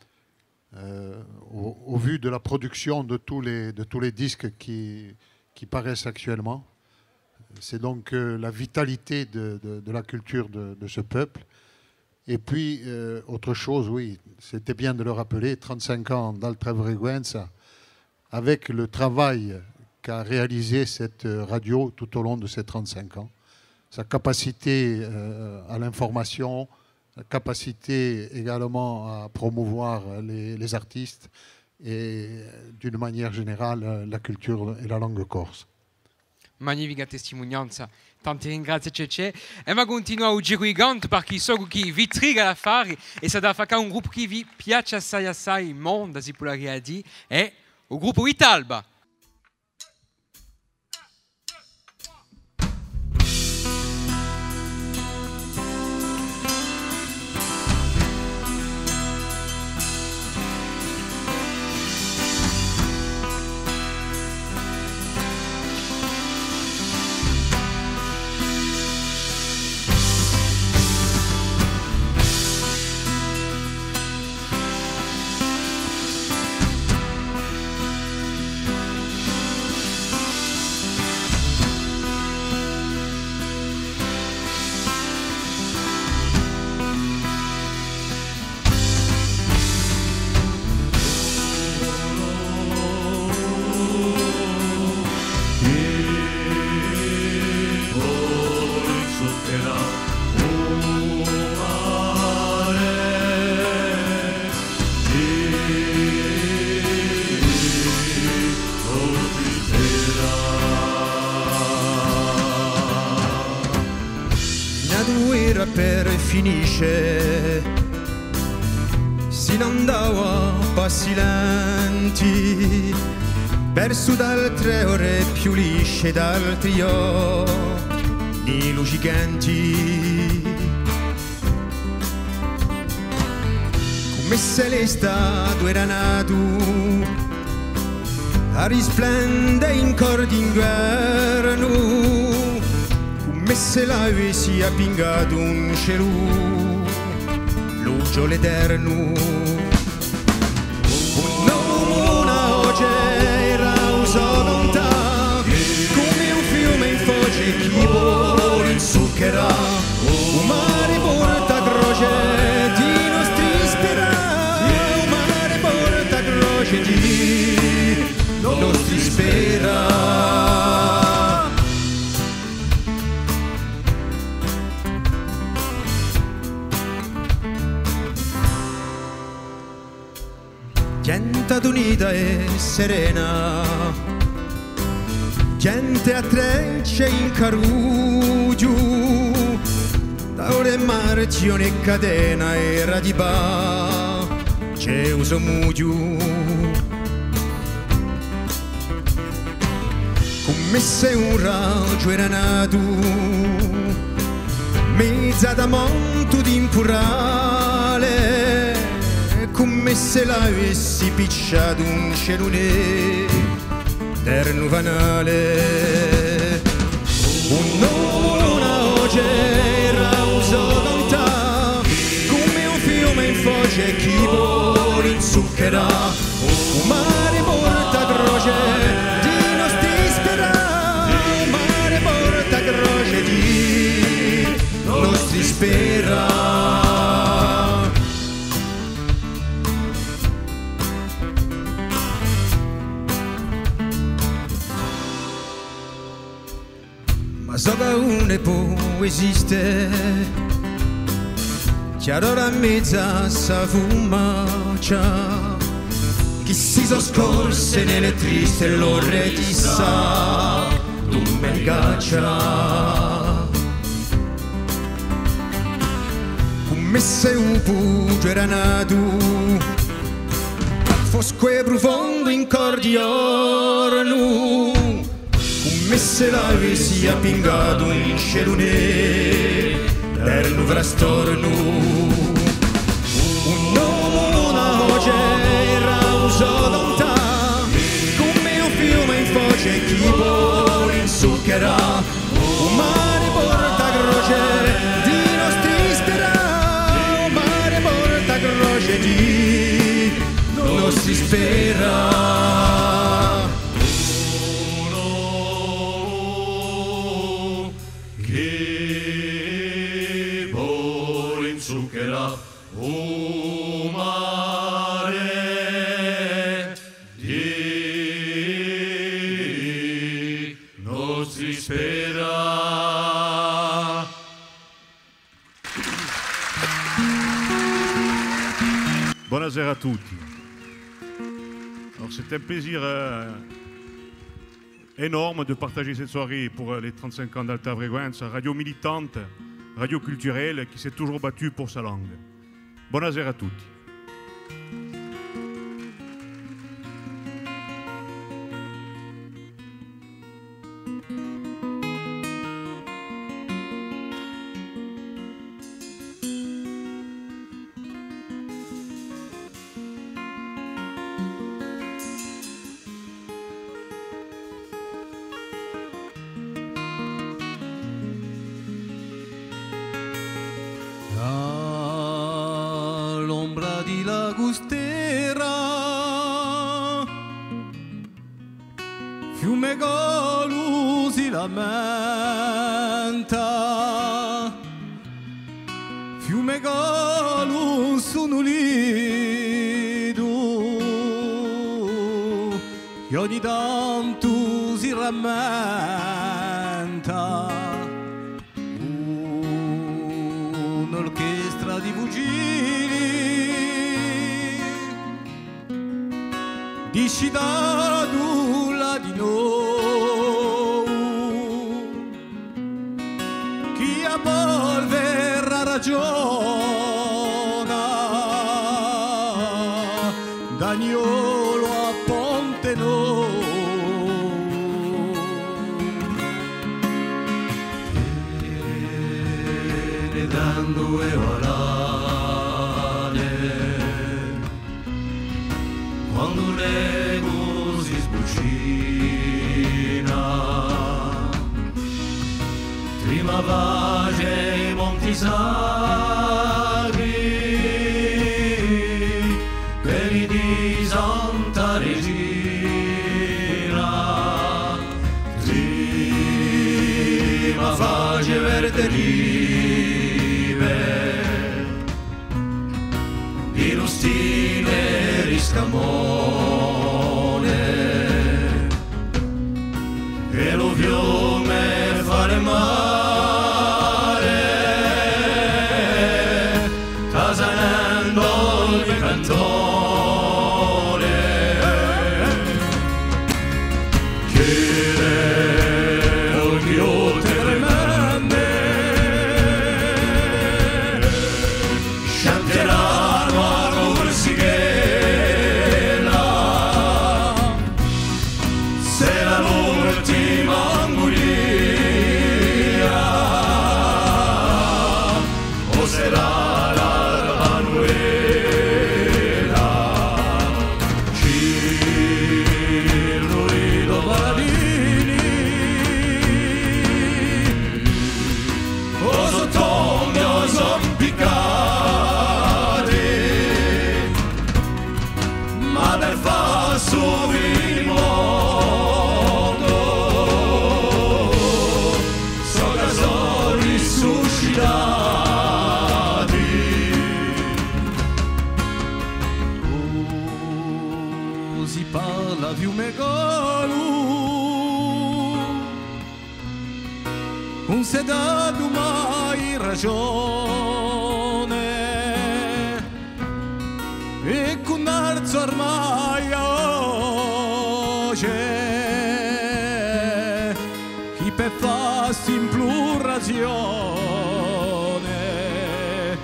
au vu de la production de tous les disques qui paraissent actuellement. C'est donc la vitalité de la culture de ce peuple. Et puis, autre chose, oui, c'était bien de le rappeler, 35 ans d'Alta Vreguenza, avec le travail qu'a réalisé cette radio tout au long de ces 35 ans, sa capacité à l'information, sa capacité également à promouvoir les artistes et, d'une manière générale, la culture et la langue corse. Magnifica testimonianza, tanti ringrazio Cece e ma continua oggi qui canto perché so che vi triga da fare e se da fare un gruppo che vi piace assai il mondo si può dire è il gruppo Vitalba. era per finisce, si andava passi lenti, perso da 3 ore più lisce, d'altri occhi luccicanti, come se l'estate era nato a risplende in cor d'inverno, come se l'avessi appingato un cielo luce l'eterno. Una oggi era usato lontano, come un fiume in foce chi vuole inzucchera, un mare porta croce di nostri sperati, un mare porta croce di nostri sperati. Gente unita e serena, gente a trecce in caruggio, da ore marcione e catena era di ba, c'è uso muggio, come se un raggio era nato, mezza da monto d'impurale, come se l'avessi picciato un celone terno vanale. Una oggi era usato lontano, come un fiume in foce chi vuole inzucchera, un mare porta croce di nostri sperati, un mare porta croce di nostri sperati. So che une può esiste, chiaro la mezza sa fumacia, chi si so scorse nelle triste l'ore di sa domenicaccia, come se un pugio era nato a fosco e profondo in cor di orno, come se l'avessi appingato un celone per un frastorno. Una voce era usato lontano, come un fiume in foce chi vuole inzucchera, un mare porta croce di nostri sperati, un mare porta croce di nostri sperati. Buonasera a tutti. Alors c'est un plaisir énorme de partager cette soirée pour les 35 ans d'Alta Frequenza, radio militante, radio culturelle qui s'est toujours battue pour sa langue. Buonasera a tutti. All'ombra di Lagustera, fiume Golu si lamenta, fiume Golu sono lido, e ogni tanto si rammenta. Un'orchestra di fucili discida nulla di noi, chi a polvere ragiona Dagnolo a Ponte Nou. Ne dando e valane quando l'ego si sbucina prima vage i monti sacri per i di Santa Regina prima vage verde rive di Rustine Riscamone e lo fiume fare mare tasanendo il cantone chiede occhio tremende chanteranno a Corsighella se la l'ultima anguria o sarà la Manuela Cirruido Paladini o sottomi o zompicati ma per far subire il mondo so che sono risuscitati Si parla fiume Golu non si è dato mai ragione e con arzo ormai oggi chi per farsi in plurazione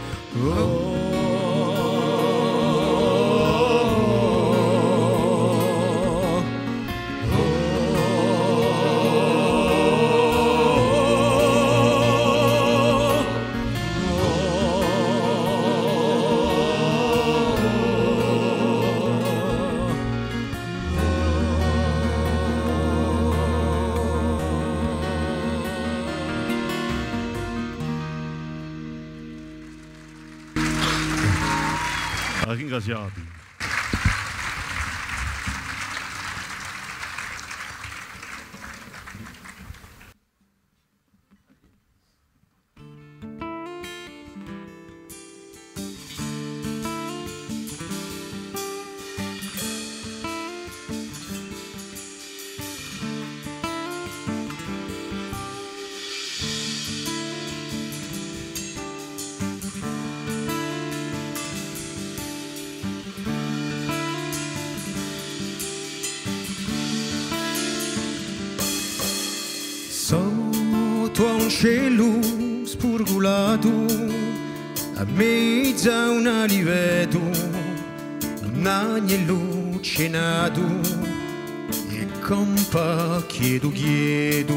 Ringraziati. Sotto a un cielo spurgulato, a mezzo a un aliveto, un agnello cenato, e campa chiedo chiedo.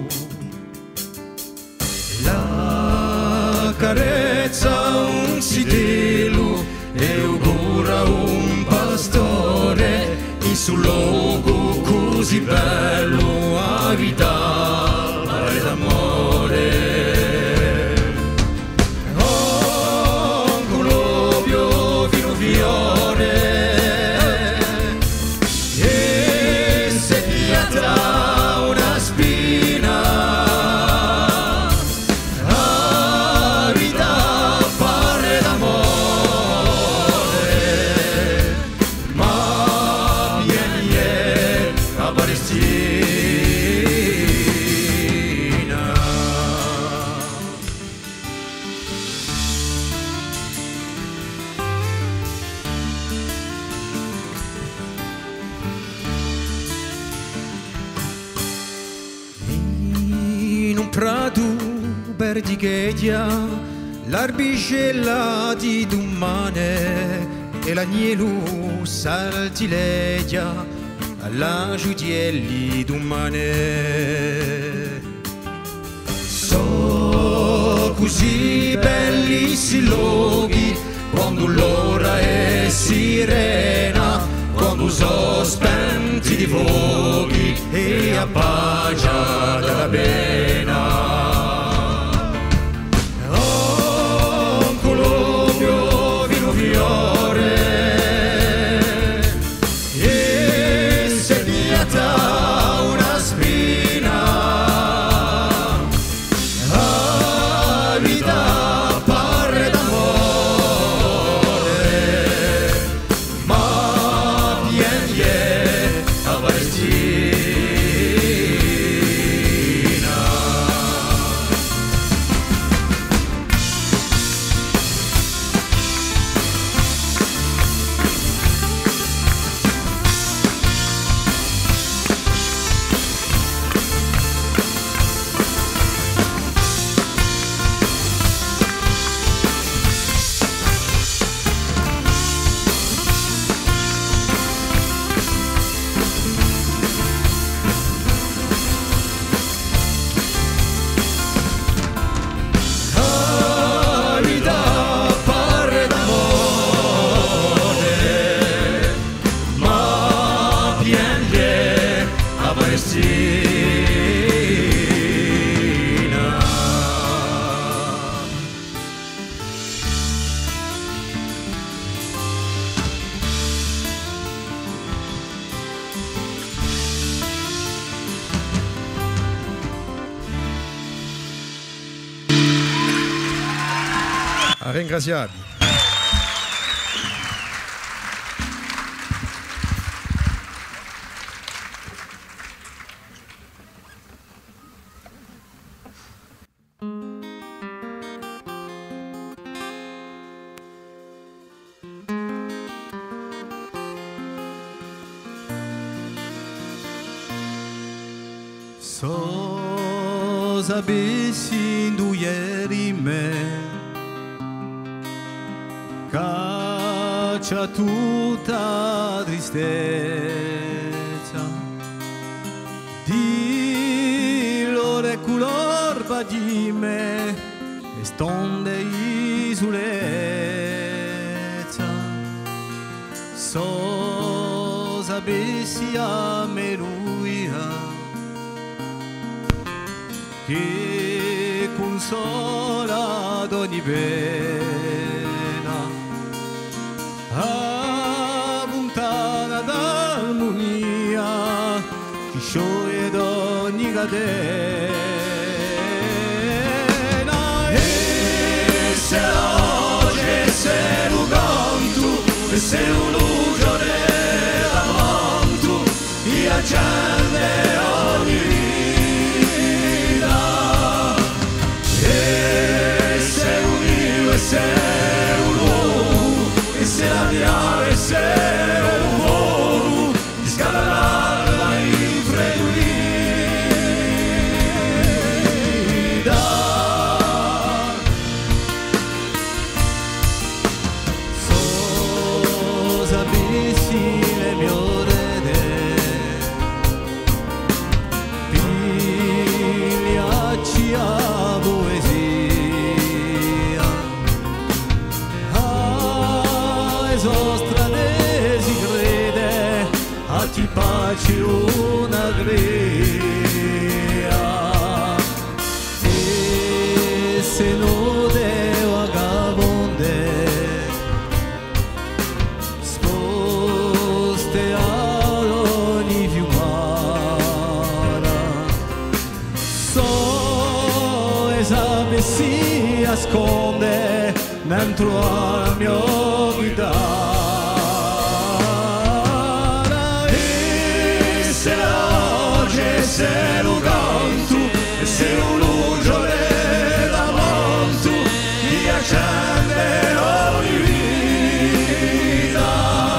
La carezza un sitelo e augura un pastore in sul luogo così bello a vita pare d'amore. Oh, un colobio fino fiore e se ti attra una spina a vita pare d'amore, ma vieni a Palestina. In un prato verdigheglia l'arbicella di domane e l'agnello saltileggia alla giudielli domane. So così belli si luoghi quando l'ora è sirena, quando so spenti di fuochi e appaggia dalla pena. Una spina, la vita parre d'amore, ma viene a Palestina. Ringraziati. So sapessi tu ieri me caccia tutta tristezza di l'ore color di me e stonde isolezza. So sapessi a me lui che consola ad ogni pena, a lontana d'armonia che scioglie d'ogni catena. E se oggi se lo canto e se un luce nella montu e accende ogni vita. E se un io e se un uomo e se la chiave se un uomo di scalarla in fredulità. So sapessi le mie orede pigliacci a poesia strade si crede a ti pace una grea e se non devo vagabonde sposte ad ogni fiumara. So e sape si asconde dentro al mio chitarra. E se oggi se lo canto e se un luce nella montu ti accende ogni vita.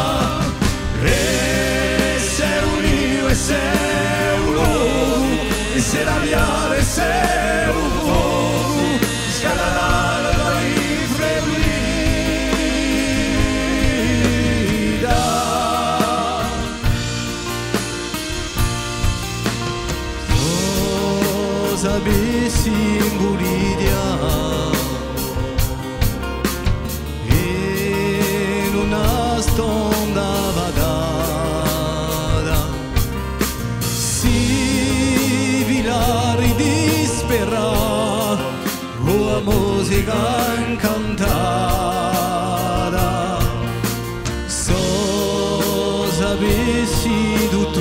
E se un io e se un uomo e se la viale e se un fuoco scala la vita. sapessi in Buridia in una stonda vagata si pilari dispera con la musica incantata so sapessi tutto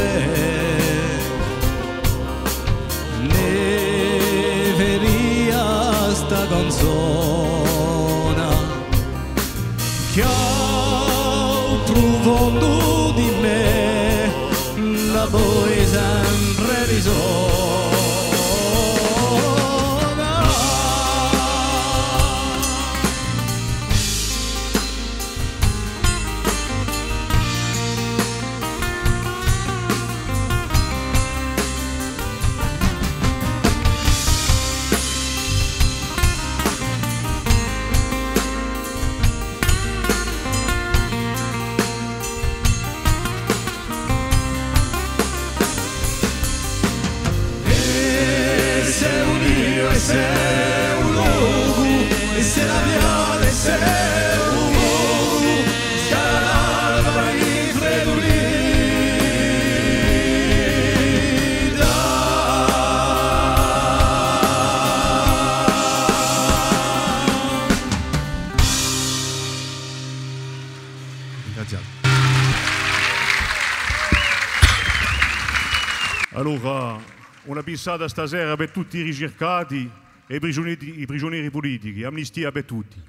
sta canzone che altro fondo di me la poi sempre risona. Se un luogo e se la viale se un luogo scala per i fredolida grazie. Allora una bissata stasera per tutti i ricercati e i prigionieri politici, amnistia per tutti.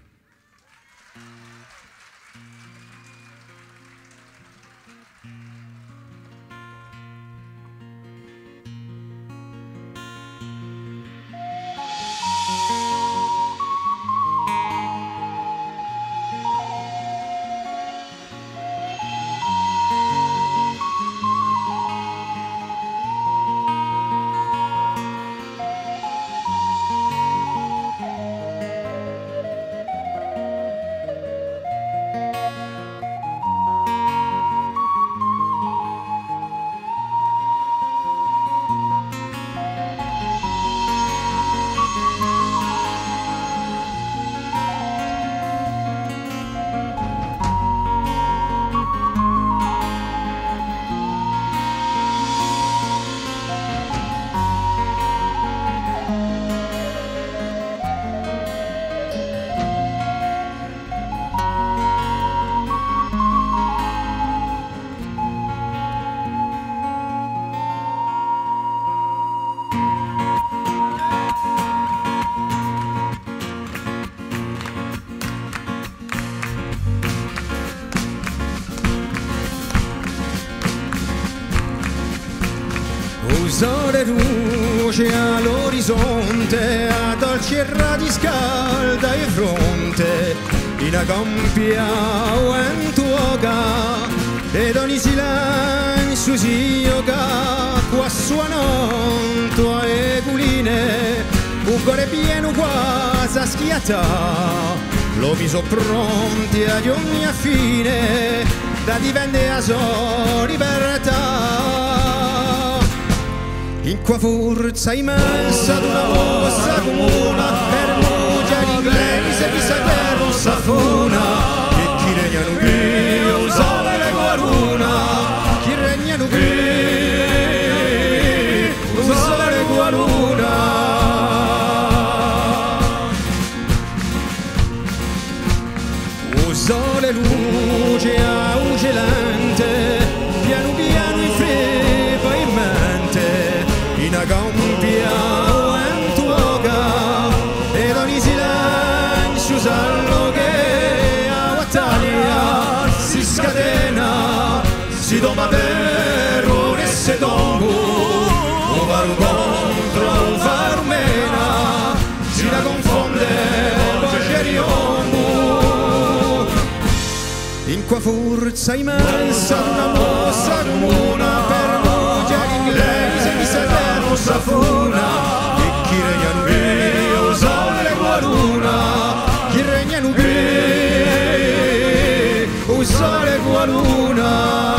Sole luce all'orizzonte, a dolce radiscalda e fronte, in una campia ventuoca, ed ogni silenzio si yoga, qua suonando a eculine, un cuore pieno quasi a schiatta, lo viso pronti ad ogni affine, da divenne a sua libertà. In qua forza immensa d'una mossa comuna, per mugia l'inglese chi sa che non sa funa, e chi regnano qui, usare le guaruna, chi regnano qui, usare le guaruna. Usare luce a ugelente, piano piano in freva in mente, in una campia ventuoca, ed ogni silenzio sallo che a battaglia si scatena, si doma vero e se dopo, o varo contro o varo mena, si la confonde voce di uomo. In qua forza immensa d'una mossa comuna, per mugia l'inglese mi serve non sa funa, e chi regnano qui usa le guaruna, chi regnano qui usa le guaruna.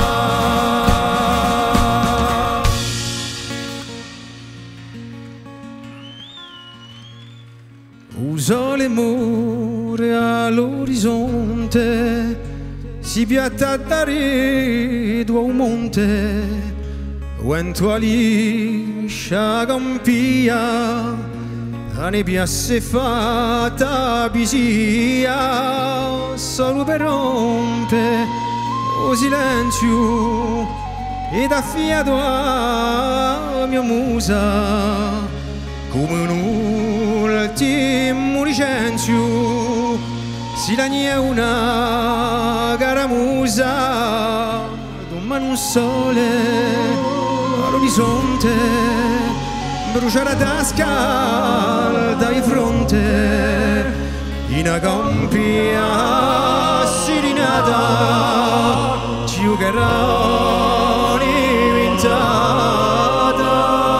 sole muore all'orizzonte, si piatta da redo a un monte, vento aliscia campia, la nebbia si è fatta bisia, solo per rompe o silenzio ed affiato a mia musa come un ultimo licenzio si lagna una caramusa domani un sole all'orizzonte brucia la tasca dai fronte in una campia sirinata ci giocheroni vintata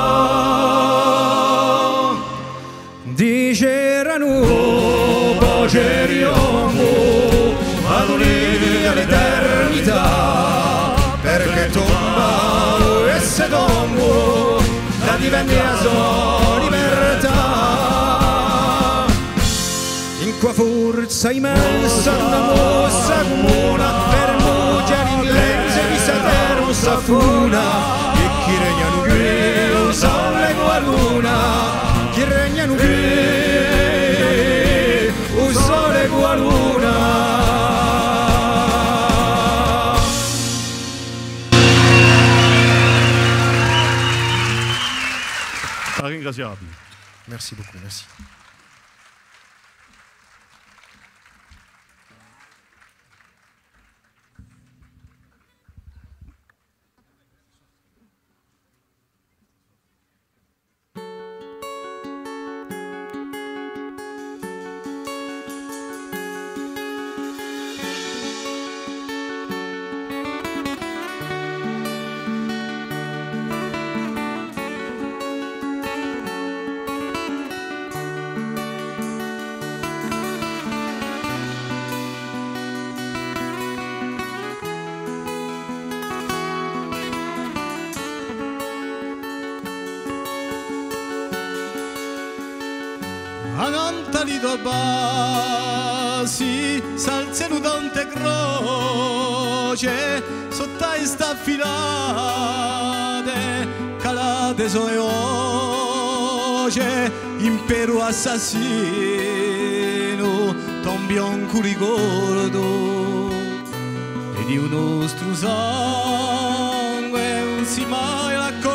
diceranno poceriamo ad unire l'eternità perché tomba e se tombo la diventa la sua libertà in qua forza immensa una mossa comune per muggere inglese di Saterno s'affuna e chi regnano qui lo sole con la luna chi regnano qui lo sole con la luna. Ringraziabile. Merci beaucoup, merci. Anantalido basi, salzelu tante croce, sotto sta filate, calate soe oce, impero assassino, tombion ricordo, e di un nostro sangue non si mai raccolto.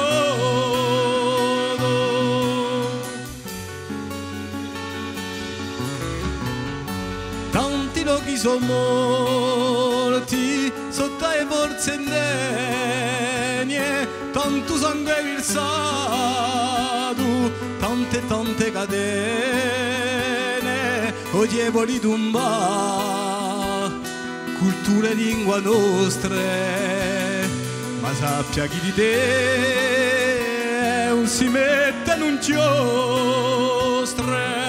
Tanti luoghi sono morti sotto le forze indegne, tanto sangue versato, tante catene, odievoli tomba, cultura e lingua nostre, ma sappia chi di te non si mette in un chiostre.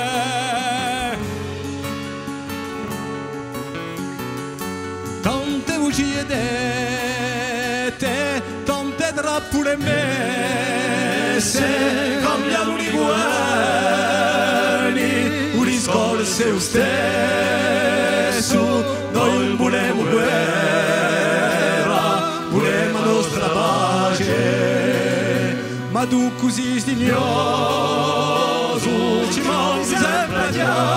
Dette, tante trappole messe, cambiano i guerri, un riscorso lo stesso, noi volemo guerra, volemo la nostra pace, ma tu così stignoso ci mangi sempre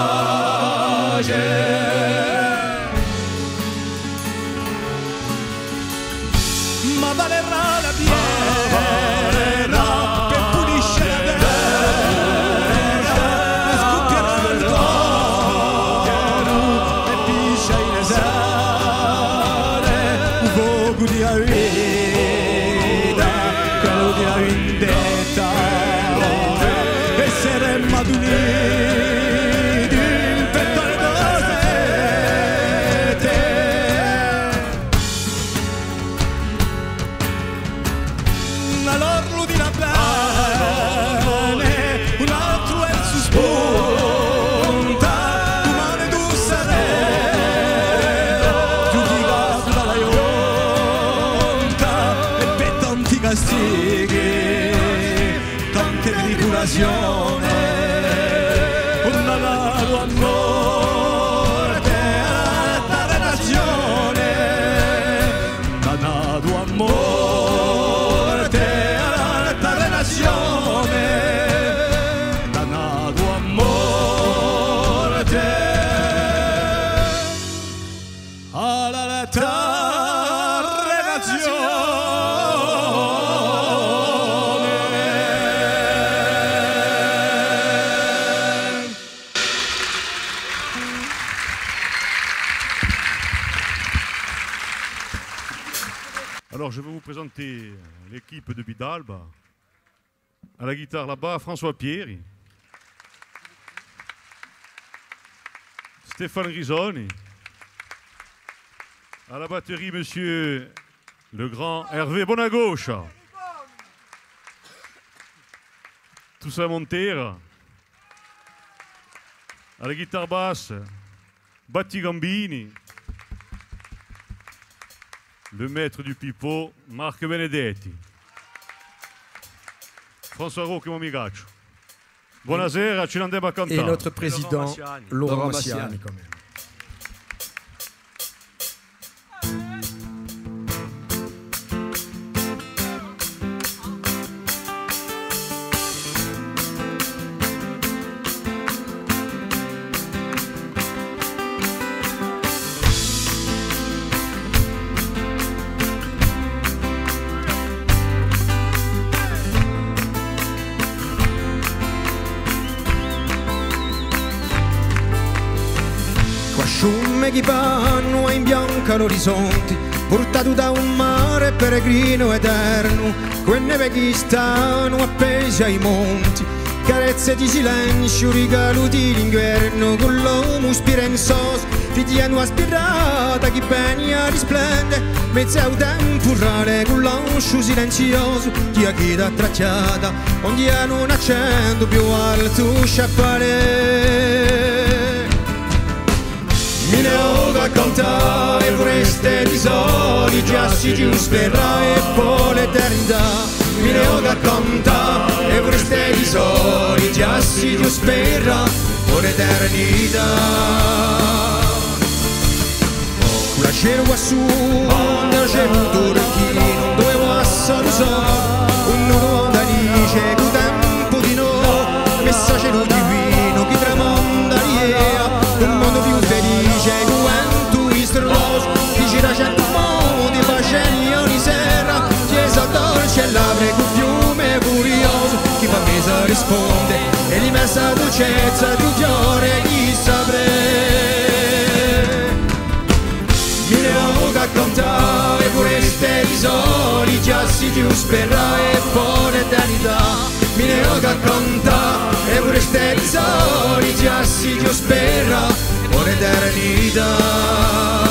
piace. Ma valerà la pietra per pulisce la terra, e scoppierà il toro e piscia in esare un fuoco di vita, quello di vendetta e saremmo ad uniti in petto alle dose. All'orlo di la bene, un altro è su spunta, tu male tu sarai, giudicato dalla ionta, e per tanti castighi, tante tribulazioni, una présenter l'équipe de Bidalba. À la guitare là-bas, François Pieri. Stéphane Grisoni. À la batterie, monsieur le grand Hervé Bonagauche. Toussaint Montera. À la guitare basse, Batti Gambini. Le maître du pipeau, Marc Benedetti. François Rocchi Momigaccio. Buonasera, ci andiamo a cantare. Et notre président, Laurent Massiani, quand même. Sciume che vanno in bianco all'orizzonte, portato da un mare peregrino eterno, quelle neve che stanno appesi ai monti, carezze di silenzio, rigaluti l'inverno, con l'uomo spirenzoso, ti tieno aspirata, chi pegna risplende, mezzo al temporale, con l'oscio silenzioso, ti ha chi da tracciata, onde non accendo più alto sciappare. Mi ne ho da cantare vorreste di soli, già si giù spera e poi l'eternità. Mi ne ho da cantare vorreste di soli, già si giù spera poi l'eternità. La cielo qua su, da cielo un turchino, dove passa lo so, un nuovo da dice, con tempo di no, messaggero divino, chi tramonda riea, un mondo più felice. Da cento modi faceni ogni sera, chiesa dolce l'apre con fiume curioso, chi fa mesa risponde e di messa dolcezza di un fiore chi sapre. Mi ne ho da cantare vorreste di soli, già si giù spera e poi l'eternità. Mi ne ho da cantare vorreste di soli, già si giù spera poi l'eternità.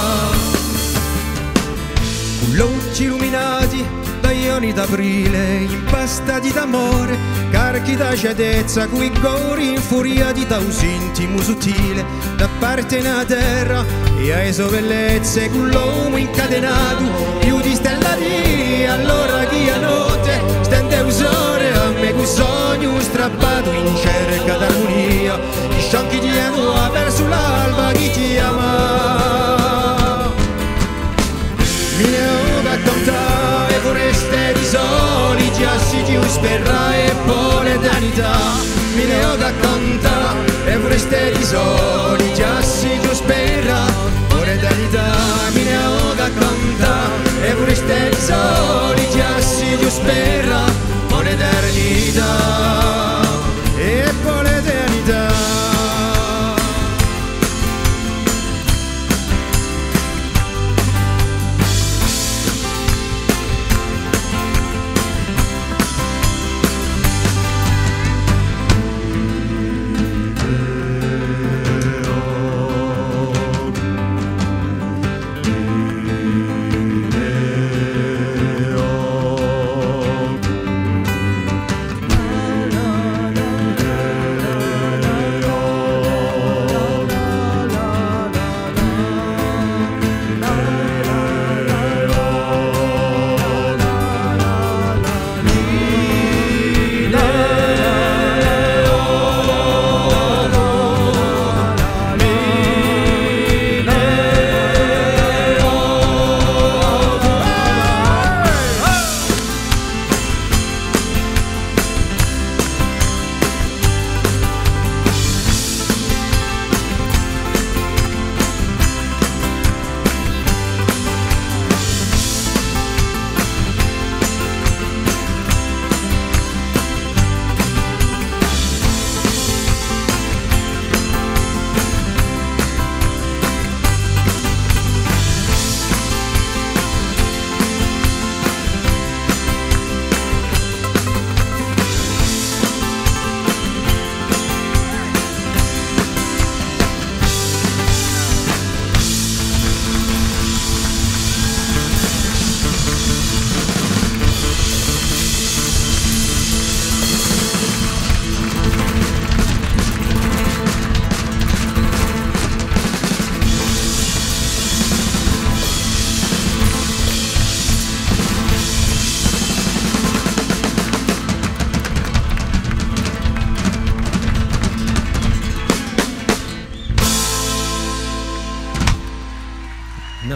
Occhi illuminati da ioni d'aprile, impastati d'amore, carichi da sciatezza, coi cori infuriati da un intimo sottile, da parte nella terra e a sue bellezze, con l'uomo incatenato, più di stellati, allora chi a notte stende usore a me con sogno strappato in cerca d'armonia, chi sciocchi ti hanno verso l'alba, chi ti ama. Mi ne ho da contare vorreste di soli, già si giù spera e poi l'eternità. Mi ne ho da contare vorreste di soli, già si giù spera poi l'eternità. Mi ne ho da contare vorreste di soli, già si giù spera poi l'eternità. E poi l'eternità.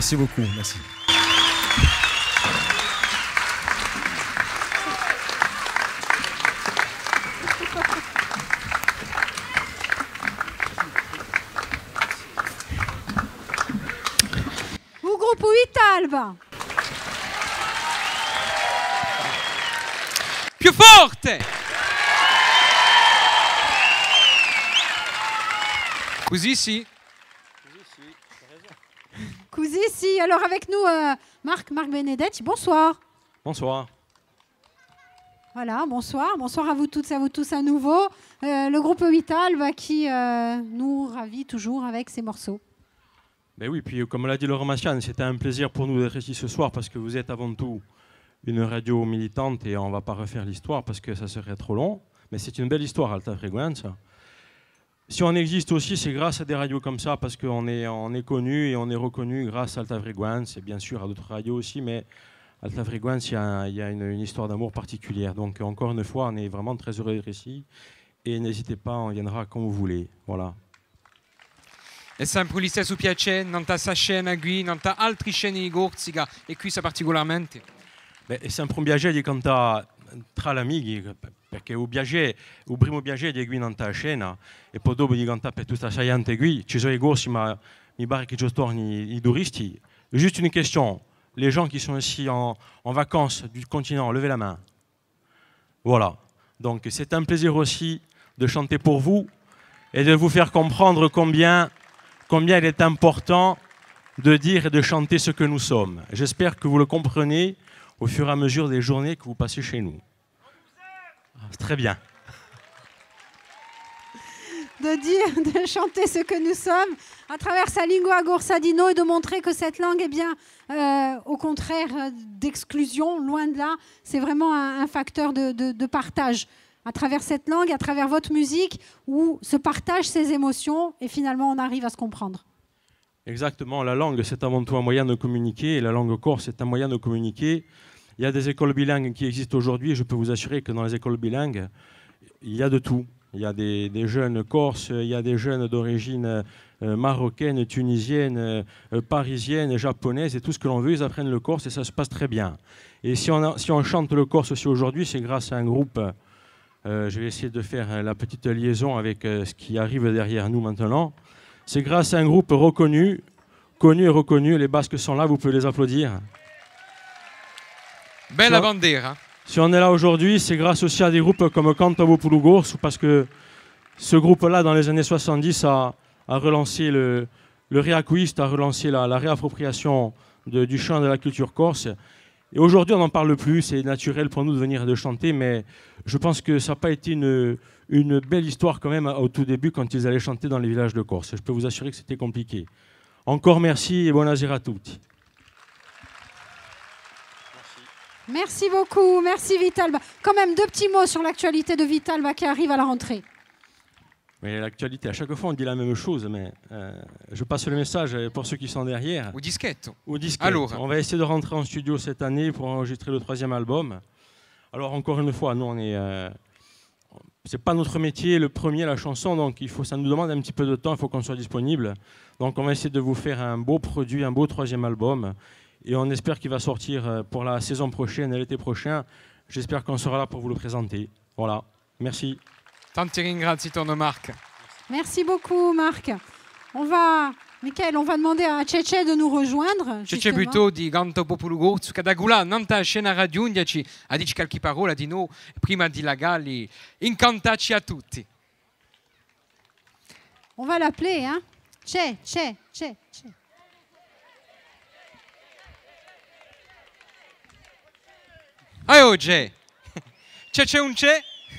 Merci beaucoup, merci. O grupo Italba. Più forte! Così sì. Così si. Alors avec nous, Marc Benedetti. Bonsoir. Bonsoir. Voilà, bonsoir. Bonsoir à vous toutes et à vous tous à nouveau. Le groupe Italba qui nous ravit toujours avec ses morceaux. Ben oui, puis comme l'a dit Laurent Massian, c'était un plaisir pour nous d'être ici ce soir parce que vous êtes avant tout une radio militante et on ne va pas refaire l'histoire parce que ça serait trop long. Mais c'est une belle histoire, Alta Frequenza. Si on existe aussi, c'est grâce à des radios comme ça parce qu'on est connu et on est reconnu grâce à Alta Frequenza et bien sûr à d'autres radios aussi, mais Alta Frequenza, il y a une histoire d'amour particulière. Donc encore une fois, on est vraiment très heureux d'être ici et n'hésitez pas, on viendra quand vous voulez. Voilà. È sempre gli stessi piacere, non ta sa scena qui, non ta altri scene di Corsica e qui sa particolarmente. Beh, è sempre un piacere di cantare tra l'amici, perché il primo piacere di qui non ta scena e poi dopo di cantare per tutta la gente qui, ci sono i corsi ma mi pare che ci tornano i turisti. Juste une question, les gens qui sont ici en vacances du continent, levez la main. Voilà, donc c'est un plaisir aussi de chanter pour vous et de vous faire comprendre combien il est important de dire et de chanter ce que nous sommes. J'espère que vous le comprenez au fur et à mesure des journées que vous passez chez nous. Très bien. De chanter ce que nous sommes à travers sa lingua gorsadino et de montrer que cette langue, eh bien, au contraire d'exclusion, loin de là, c'est vraiment un facteur de partage. À travers cette langue, à travers votre musique, où se partagent ces émotions et finalement on arrive à se comprendre. Exactement, la langue c'est avant tout un moyen de communiquer et la langue corse c'est un moyen de communiquer. Il y a des écoles bilingues qui existent aujourd'hui et je peux vous assurer que dans les écoles bilingues, il y a de tout. Il y a des jeunes corses, il y a des jeunes d'origine marocaine, tunisienne, parisienne, japonaise et tout ce que l'on veut, ils apprennent le corse et ça se passe très bien. Et si on chante le corse aussi aujourd'hui, c'est grâce à un groupe. Je vais essayer de faire la petite liaison avec ce qui arrive derrière nous maintenant. C'est grâce à un groupe connu et reconnu. Les Basques sont là, vous pouvez les applaudir. Bella bandiera. Si on est là aujourd'hui, c'est grâce aussi à des groupes comme Canta Populu Gorsu, parce que ce groupe-là, dans les années 70, a relancé le réacquist, a relancé la réappropriation du chant de la culture corse. Et aujourd'hui, on n'en parle plus, c'est naturel pour nous de venir et de chanter, mais je pense que ça n'a pas été une belle histoire quand même au tout début quand ils allaient chanter dans les villages de Corse. Je peux vous assurer que c'était compliqué. Encore merci et buonasera a tutti. Merci beaucoup, merci Vitalba. Quand même deux petits mots sur l'actualité de Vitalba qui arrive à la rentrée. Mais l'actualité, à chaque fois on dit la même chose, mais je passe le message pour ceux qui sont derrière. Au dischetto. Au dischetto. Alors, on va essayer de rentrer en studio cette année pour enregistrer le 3e album. Alors encore une fois, nous c'est pas notre métier, le premier, la chanson, donc ça nous demande un petit peu de temps, il faut qu'on soit disponible. Donc on va essayer de vous faire un beau produit, un beau 3e album. Et on espère qu'il va sortir pour la saison prochaine et l'été prochain. J'espère qu'on sera là pour vous le présenter. Voilà, merci. Tanti ringrazi, torno Marc. Merci beaucoup, Marc. Michael, on va demander à Cece de nous rejoindre. Cece plutôt di Canta Populu Gorsu, che da Gula, non ta scena raggiungerci, a dici qualche parola di noi, prima di lagarli, incantaci a tutti. On va l'appeler, hein. Che. Oggi c'è un c'è.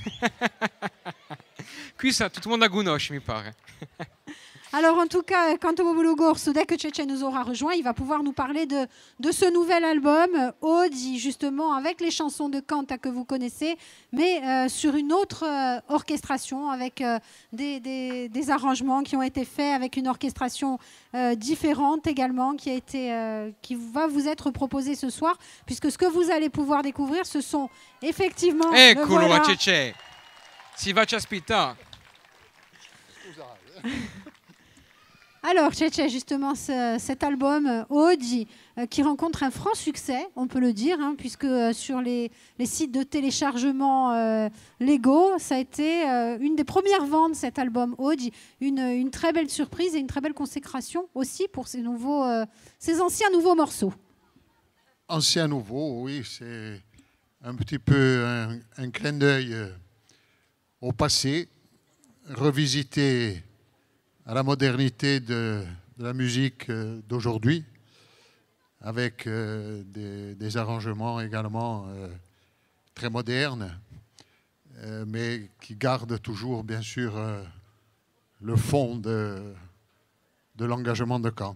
Qui ça, tout le monde a conosce, mi pare. Alors en tout cas, Canta Populu Gorsu, dès que Cece nous aura rejoint, il va pouvoir nous parler de ce nouvel album, Odi, justement, avec les chansons de Canta que vous connaissez, mais sur une autre orchestration, avec des arrangements qui ont été faits, avec une orchestration différente également, qui va vous être proposée ce soir, puisque ce que vous allez pouvoir découvrir, ce sont effectivement... Eccolo a Cece, si va ci aspetta. Alors, Tchétché, justement, cet album Oggi, qui rencontre un franc succès, on peut le dire, hein, puisque sur les sites de téléchargement légaux, ça a été une des premières ventes, cet album Oggi. Une très belle surprise et une très belle consécration aussi pour ces anciens nouveaux morceaux. Anciens nouveaux, oui, c'est un petit peu un clin d'œil au passé, revisité à la modernité de la musique d'aujourd'hui, avec des arrangements également très modernes, mais qui gardent toujours, bien sûr, le fond de l'engagement de Kant.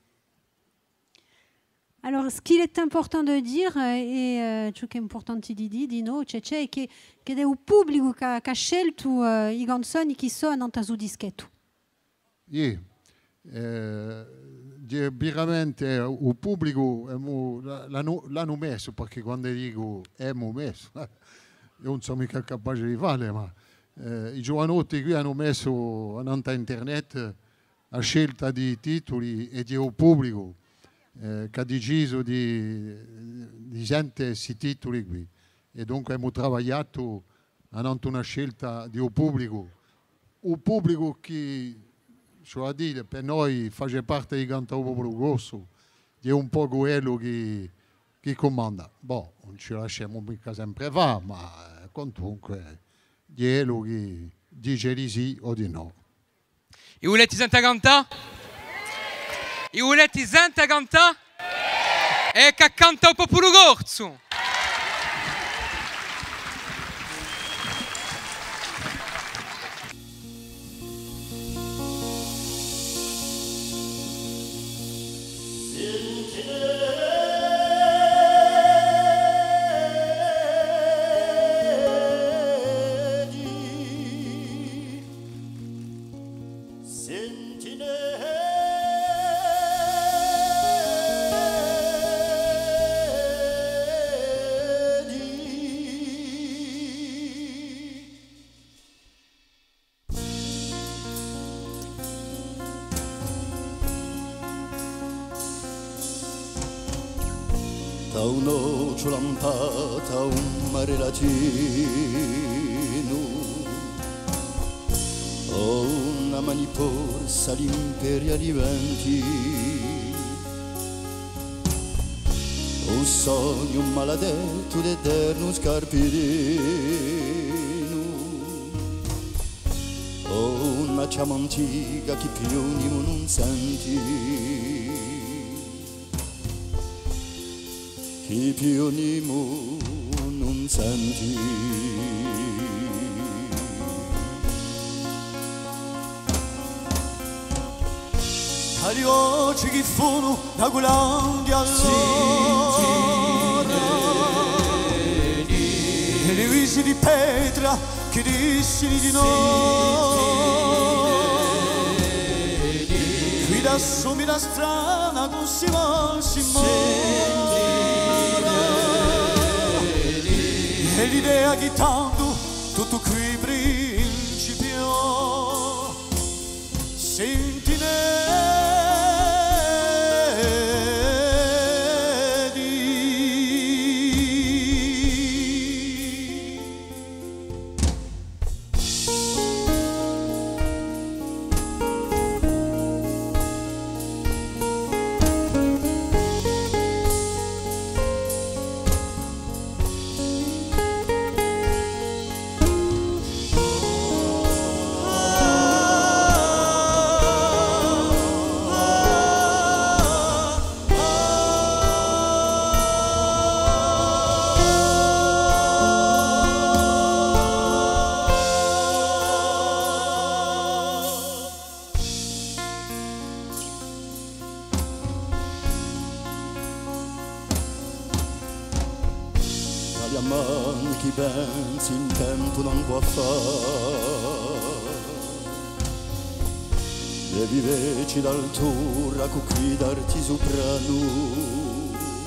Alors, ce qu'il est important de dire, e ciò che è importante di noi, c'è che è un pubblico che ha scelto i canzoni che sono su dischetto. Sì, veramente il pubblico l'hanno messo, perché quando dico abbiamo messo, io non sono mica capace di fare, ma i giovanotti qui hanno messo a internet la scelta di titoli e di un pubblico che ha deciso di gente questi titoli qui, e dunque abbiamo lavorato a una scelta di un pubblico che, cioè a dire, per noi fa parte di Cantare Popolo Grosso, è un po' quello che comanda. Boh, non ci lasciamo mica sempre fare, ma comunque è quello che dice di sì o di no. E volete cantare? E volete cantare? E che canta il Popolo Grosso! Da un'occhio lampata a un mare latino, ho una maniporsa all'imperia di venti, un sogno maledetto d'eterno scarpino, ho una chiama antica che più non senti, che più non senti. Agli occhi che furono da quell'anghi allora, e le visi di pietra che dissini di noi, qui da sumi la strada non si va, si muore. E l'idea che tanto tutto qui principiò, gli amanti pensi in tempo non può fare, devi veci d'altura con qui darti soprano,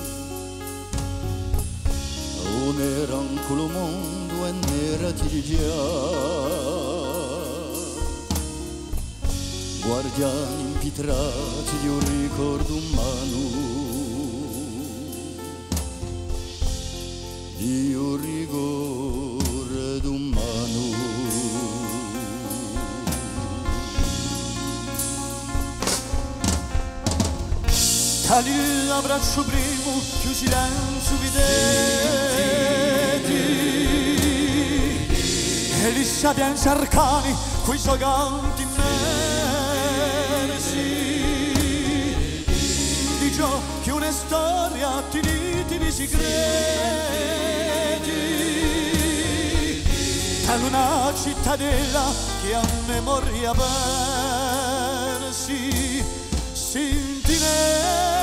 un era un culo mondo e nera ti già, guardianti tracce di un ricordo umano, di un ricordo umano. Tali l'abbraccio primo, più silenzio videti, e li sapienza arcani, quei soganti immersi, di ciò che una storia tiniti di segreti, da una cittadella che a memoria persi, sentinelle.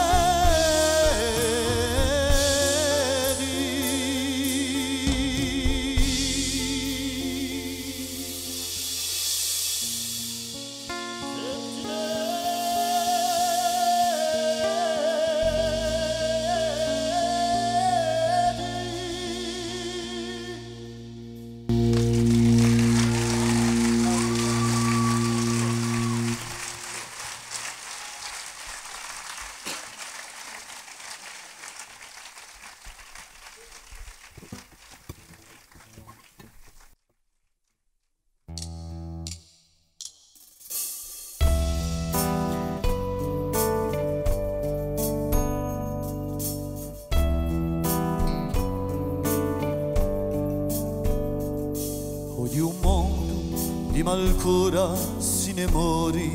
Ancora si ne mori,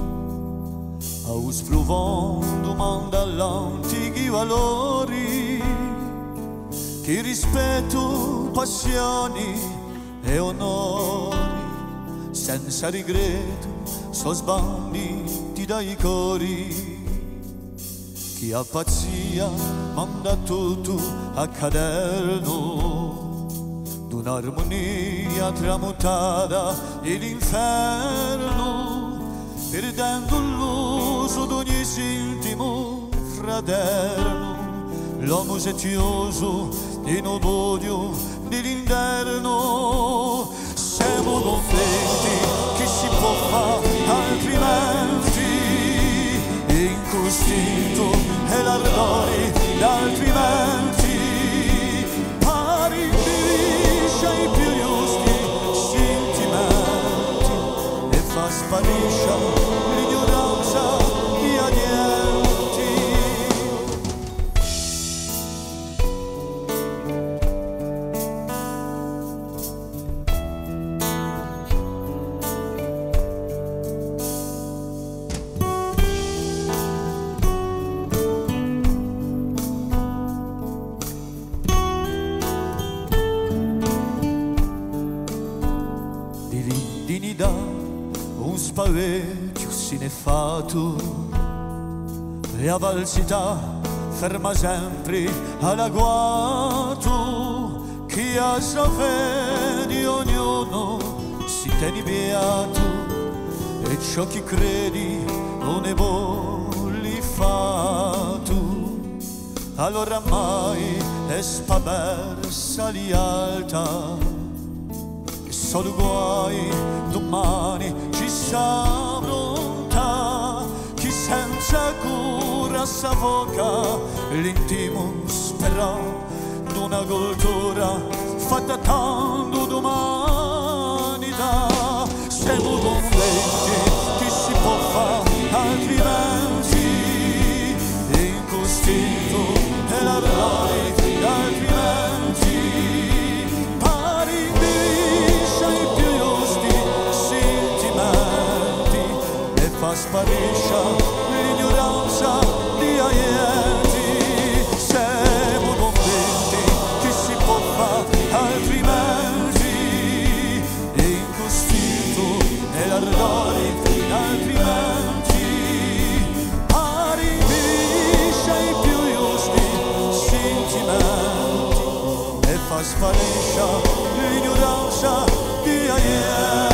aus provando manda all'antichi valori, che rispetto, passioni e onori, senza regreto, so sbanditi dai cori, chi ha pazzia manda tutto a caderno, d'un'armonia tramutata nell'inferno, perdendo l'uso d'ogni intimo fraterno, l'uomo setioso di nobodio dell'inverno. Siamo convinti che si può fare altrimenti, incostito e l'ardore d'altrimenti, pari ai più giusti sentimenti e fa sparisce l'ignoranza di adienti. Un spavento si n'è fatto e la valsità ferma sempre all'agguato, chi ha sa fede ognuno si tiene beato e ciò che credi non è bolli fatto, allora mai è spaversa li alta, solo guai domani ci sa pronta, chi senza cura s'avvoca l'intimo spera d'una cultura fatta tanto d'umanità. Siamo convinti che si può fare altrimenti, incostito e l'ardore altrimenti, fa sparisce l'ignoranza di aieti. Siamo convinti che si può fare altrimenti, incostito e l'ardore altrimenti, arrivisce ai più giusti sentimenti e fa sparisce l'ignoranza di aieti.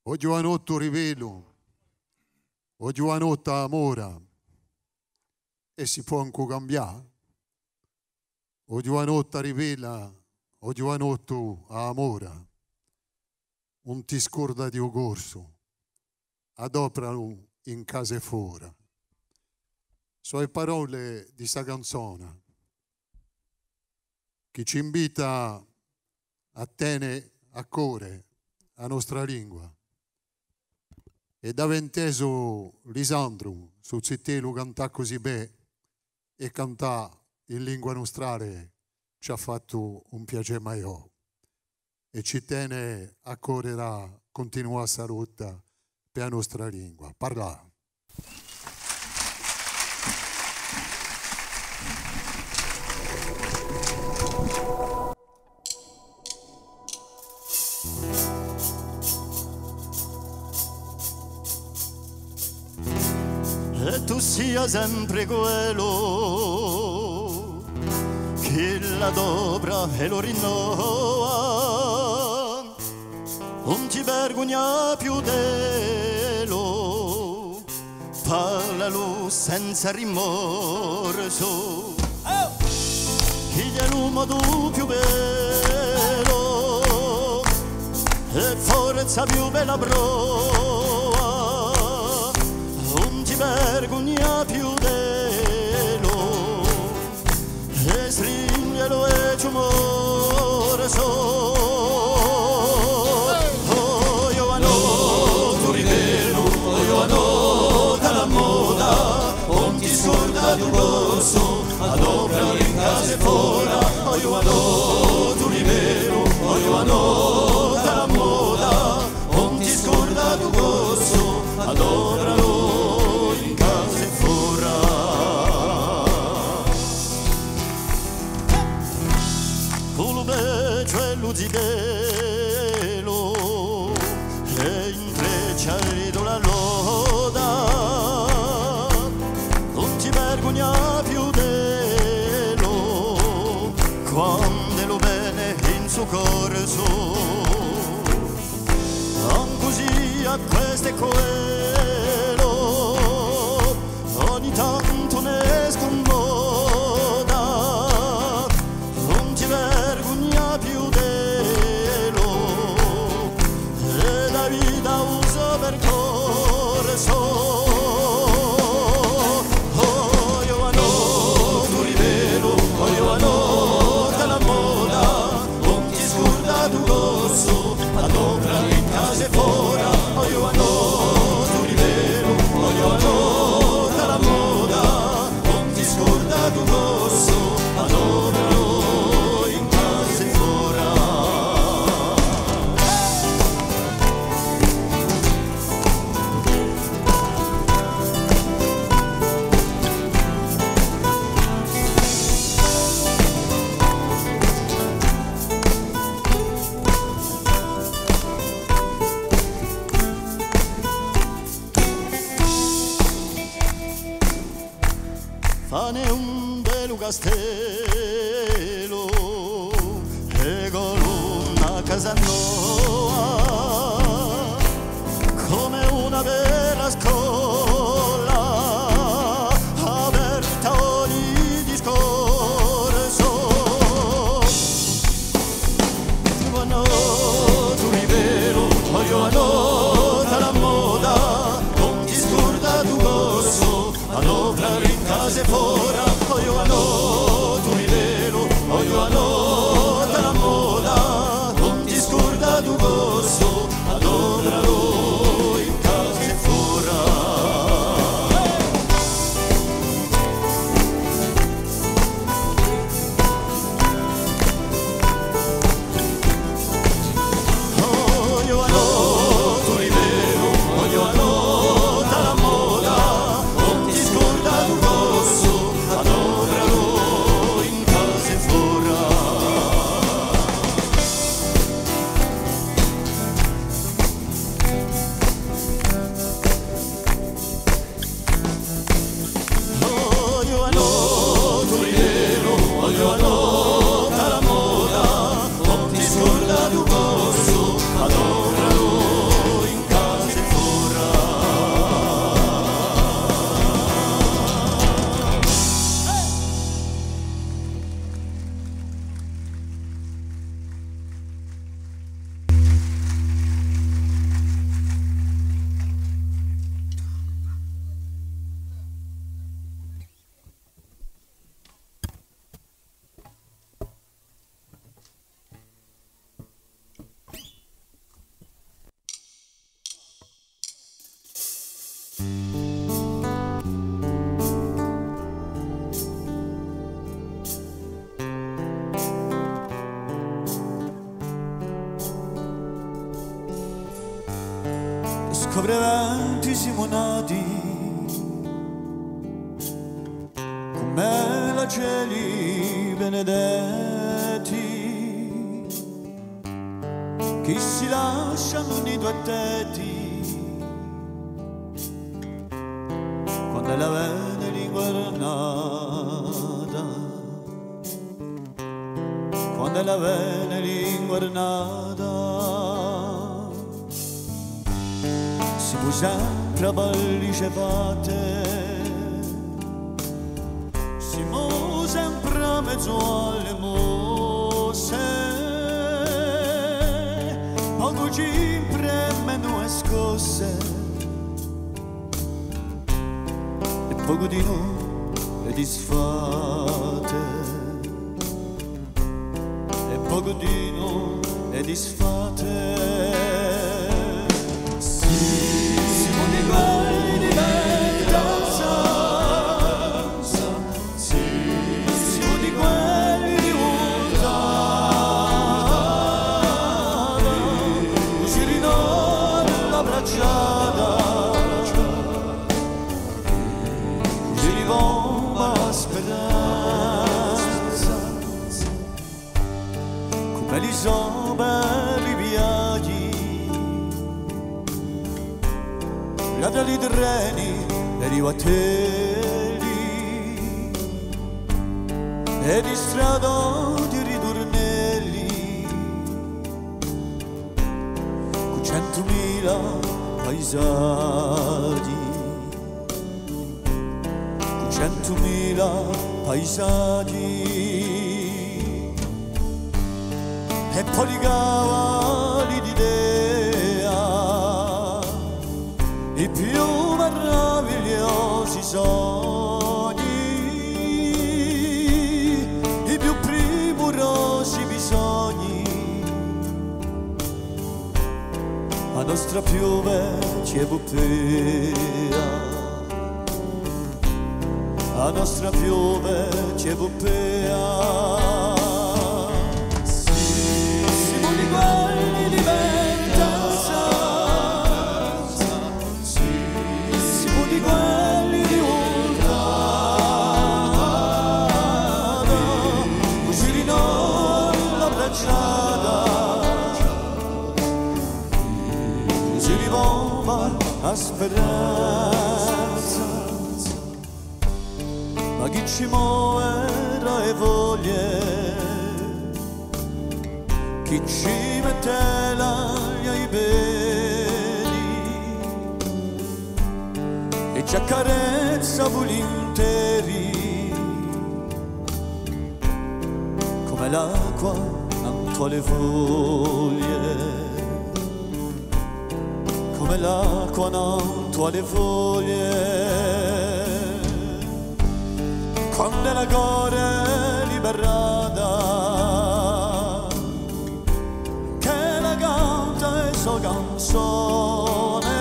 O giovanotto rivelo, o giovanotta amora, e si può anche cambiare. O giovanotta rivela, o giovanotto amora, non ti scorda di un corso, adopralo in casa e fuori. Sono le parole di sta canzone che ci invita a tenere a cuore la nostra lingua. E da venteso Lisandro, su Zittelo cantà così bene e cantà in lingua nostrale ci ha fatto un piacere maior. E ci tiene a cuore da continuare questa rotta per la nostra lingua. Parla. E tu sia sempre quello che la dobra e lo rinnova, non ti vergogna più dello, parlalo senza rimorso, chi è l'uomo più bello e forza più bella prova, non ti vergogna più dello e stringlielo e ciumorso. Oh Giovano, tu rivelo, oh Giovano, dalla moda, non ti scorda di un rosso, adopra in casa e fuori. Oh Giovano, tu rivelo, oh Giovano, dalla moda, non ti scorda di un rosso, adopralo in casa e fuori. Cioè l'uzidelo e intrecciato la loda, non ti vergogna più dello quando lo bene in suo corso, non così a questo e quello ogni tanto ne scomoda, non ti vergogna più vita uso per corso. Oh Giovano, tu rivelo, oh Giovano, dalla moda, non ti scorda tu corso, adopra in casa e fuori. Oh Giovano, tu rivelo, oh Giovano, dalla moda, non ti scorda tu corso, adopralo in casa e fuori. Fane un bel castello e con una casa nuova, come una bella scuola aperta ogni discorso. Giovano, tu rivelo, oh Giovano, dalla moda, non ti scorda tu corso, adopra in casa e fuori. Oh Giovano, tu rivelo, oh Giovano, dalla moda, non ti scorda copreventi simonati come la cieli benedetti che si lasciano nei tuoi tetti quando la vene l'inguarnata, quando la vene l'inguarnata si può sempre a ballice fatte, si può sempre a mezzo alle mosse, poco ci meno scosse e poco di noi le disfatte, e poco di noi le disfatte. Siamo di quelli di ventanza, siamo di quelli di montata, ci rinova la bracciata, ci ribomba speranza, come li sono belli viaggi, la di treni e rivatelli e di strada di ritornelli con 100.000 paesaggi, con 100.000 paesaggi e poi di cavalli d'idea, i più meravigliosi sogni, i più primorosi bisogni, la nostra più vecchia epopea, la nostra più vecchia epopea. Siamo di quelli di ventanza, siamo di quelli di montata, ci rinova la bracciata, ci ribomba la speranza, ma chi ci muoverà e voglie, chi ci mette l'aria ai piedi e ci accarezza volentieri come l'acqua accanto alle foglie, come l'acqua accanto alle foglie, quando la cuore è liberata, che la canta e sua canzone,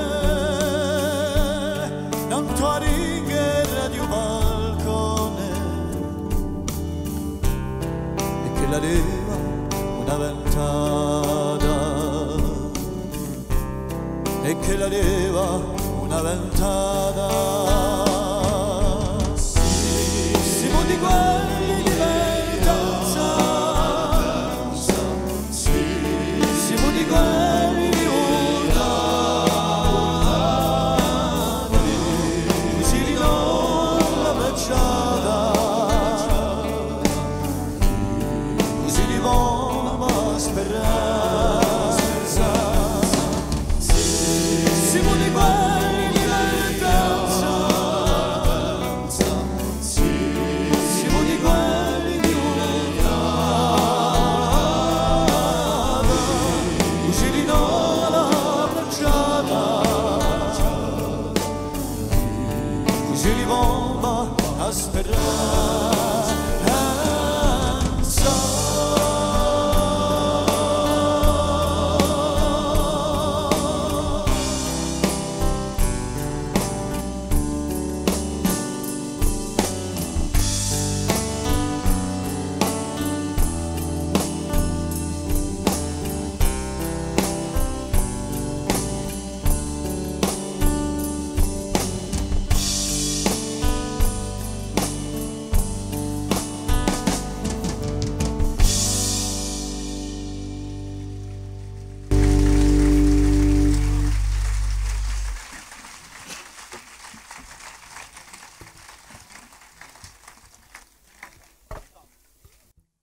non tua ringhiera di un balcone, e che la leva una ventata, e che la leva una ventata. Siamo di quelli di ventanza, siamo di quelli di montata, ci rinova la bracciata, ci ribomba la speranza. Siamo di quelli di ventanza,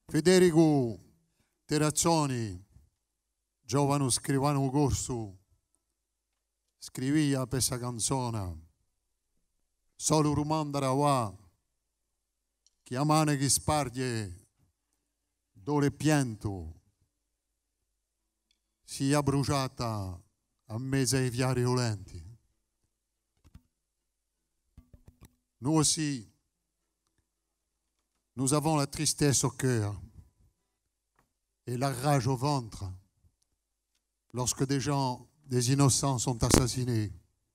Federico Terrazzoni, giovane scrivano corso, scrivia questa canzone, solo rumanda ra chiamane che sparglie, dove pianto, sia bruciata a mezzo ai viari violenti. Nous aussi, nous avons la tristesse au cœur et la rage au ventre lorsque des gens, des innocents sont assassinés.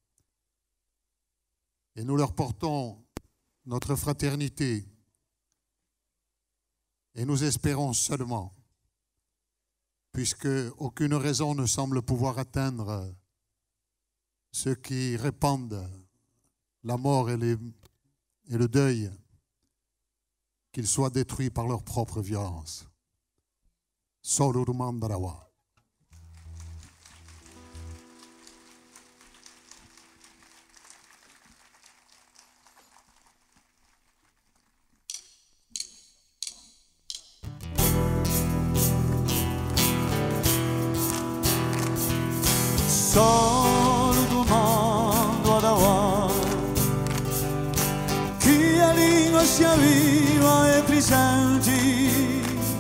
Et nous leur portons notre fraternité et nous espérons seulement, puisque aucune raison ne semble pouvoir atteindre ceux qui répandent la mort et le deuil, qu'ils soient détruits par leur propre violence. Solo Rumandarawa. Solo domando ad Hawaii chi a lingua sia viva e presenti,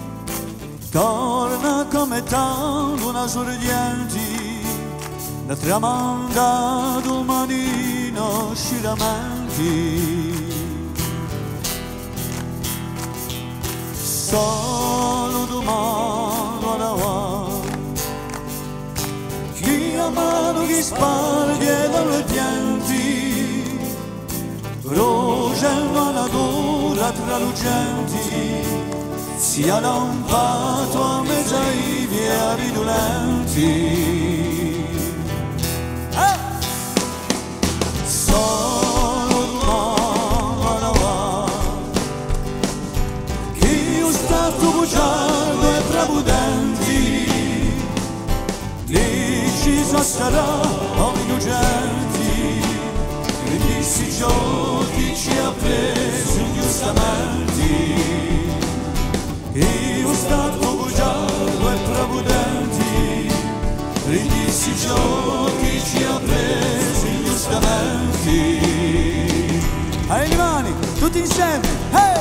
torna come tanto una sorgenti da tramanda domanino sciramenti. Solo domando ad Hawaii la mano che sparge dalle pianti, rogella la gola tra lucenti, sia lampato a mezzo ai viari dolenti. Solo domanda che io stato bugiardo e trabudenti, deciso sarà ogni innocenti, e dissi ciò che ci ha preso giustamente. Io stato bugiardo e prepotenti, e dissi ciò che ci ha preso giustamente. Alle le mani, tutti insieme, hey!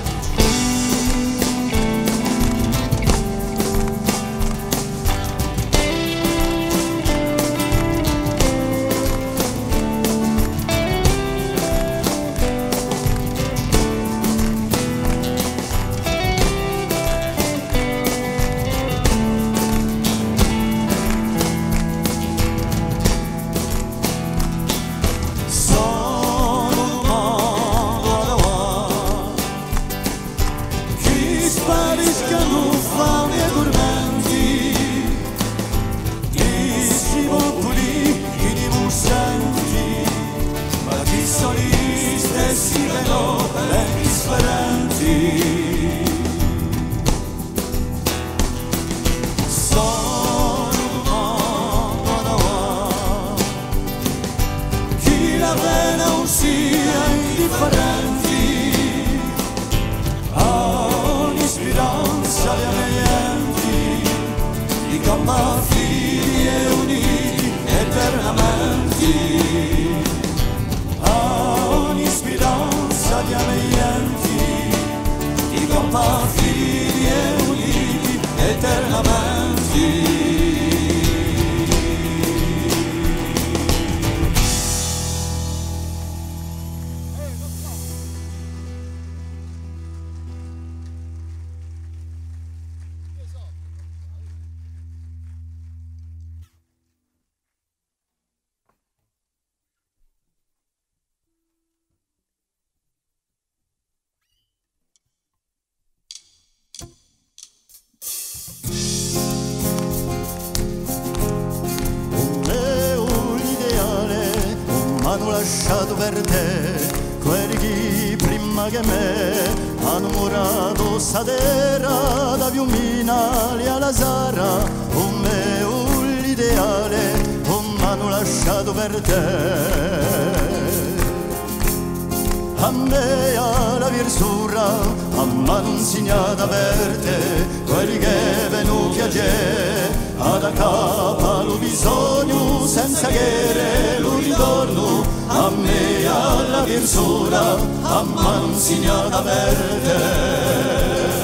lasciato per te quelli che prima che me hanno murato sta terra da Piuminali alla Sara, un mio l'ideale un m'hanno lasciato per te. a me alla virsura, a man insegnata verte, quelli che venuti a ge, ad capo lo bisogno, senza chiedere lo ritorno, a me alla virsura, a man insegnata verte.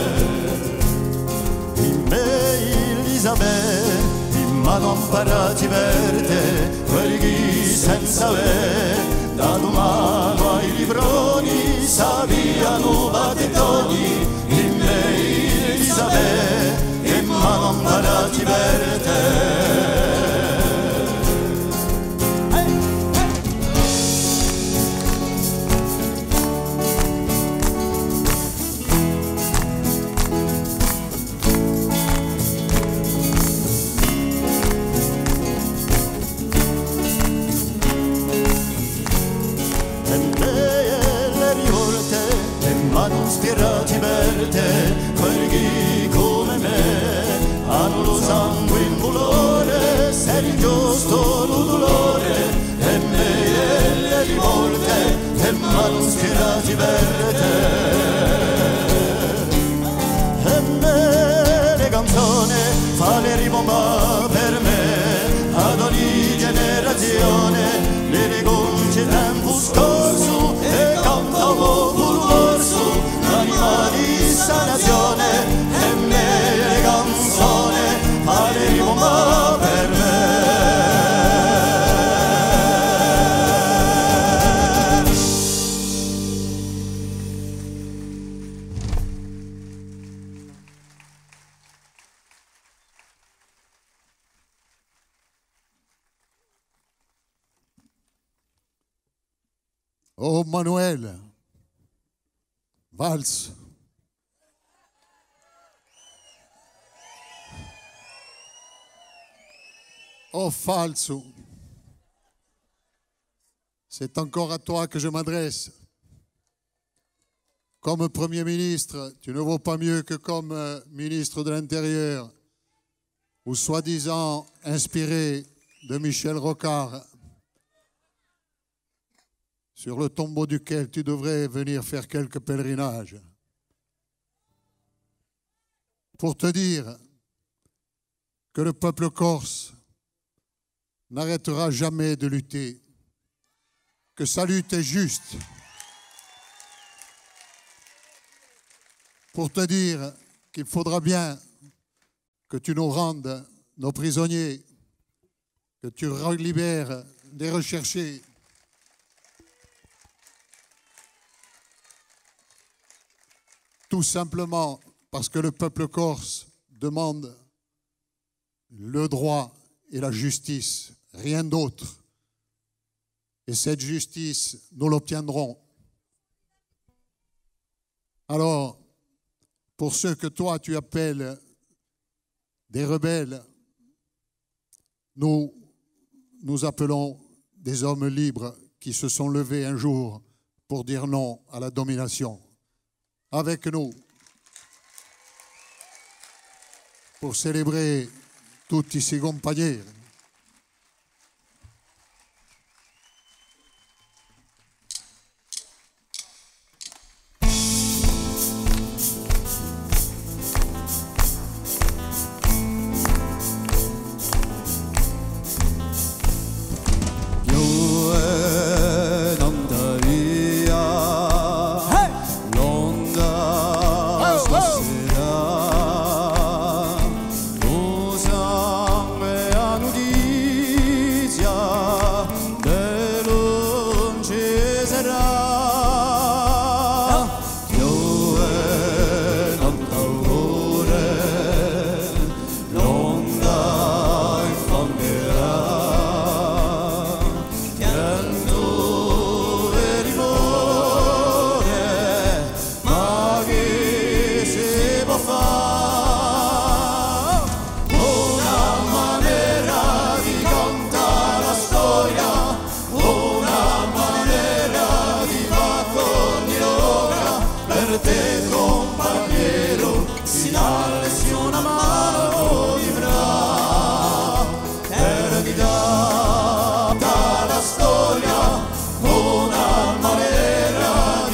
In me Elisabetta, in mano imparati verte, quelli che senza avere, dato mano ai libroni, sappiano battitoni, in me Elisabetta, in mano imparati verte. Spirati verte, quelli che come me hanno lo sangue in colore, se il giusto lo dolore, e me e le rivolte, e m'hanno spirati verte. E me le canzoni fa le rimomba per me, ad ogni generazione, le riconci tempo scorso, e cantavo pur verso, l'anima di sta nazione, e me le canzoni fa le rimomba per me. Oh Manuel, valse. Oh falso, c'est encore à toi que je m'adresse. Comme Premier ministre, tu ne vaux pas mieux que comme ministre de l'Intérieur, ou soi-disant inspiré de Michel Rocard, sur le tombeau duquel tu devrais venir faire quelques pèlerinages. Pour te dire que le peuple corse n'arrêtera jamais de lutter, que sa lutte est juste. Pour te dire qu'il faudra bien que tu nous rendes nos prisonniers, que tu libères les recherchés. Tout simplement parce que le peuple corse demande le droit et la justice, rien d'autre. Et cette justice, nous l'obtiendrons. Alors, pour ceux que toi tu appelles des rebelles, nous appelons des hommes libres qui se sont levés un jour pour dire non à la domination. Avec nous, pour célébrer tutti si compagnieri. Una manera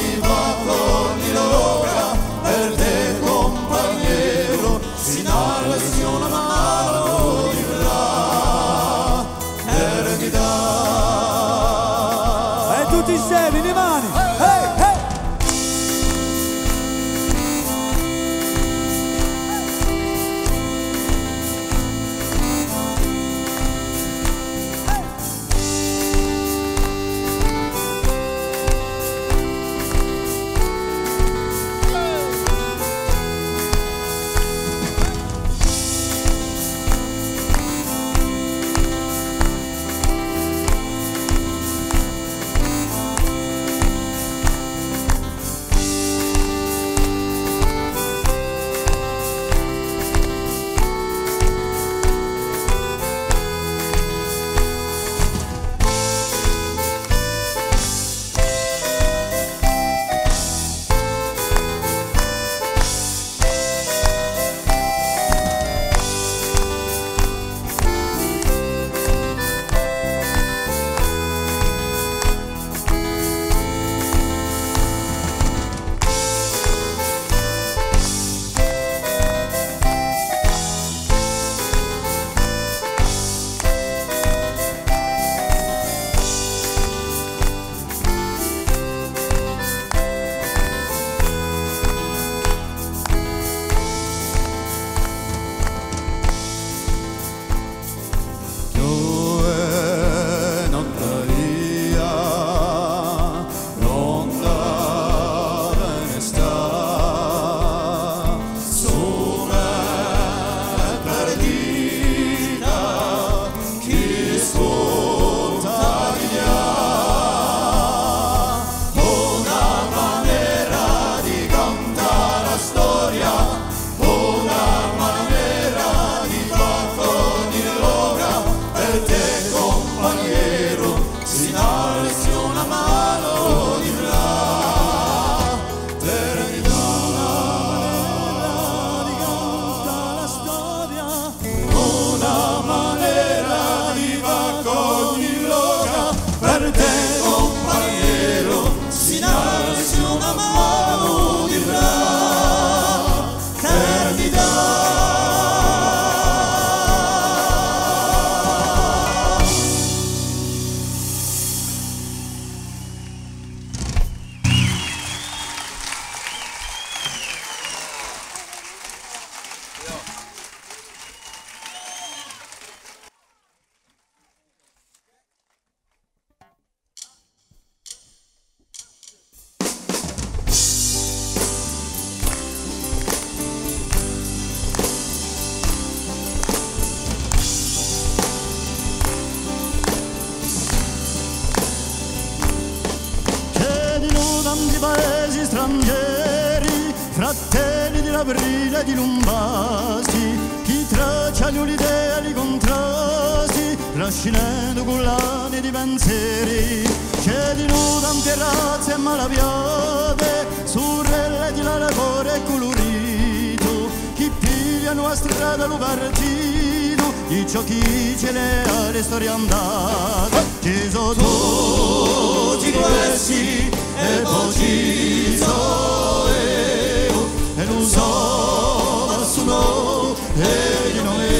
fratelli di Labrile e di Lumbasi, chi tracciano l'idea di contrasti, trascinando collane di pensieri, c'è di nudo tante razze e malaviate, sorelle di l'aracore e colorito, chi pigliano a strada lo partito, di ciò chi ce l'ha le storie andate, ci sono tutti questi e poi ci sono e lo so, nessuno e di noi.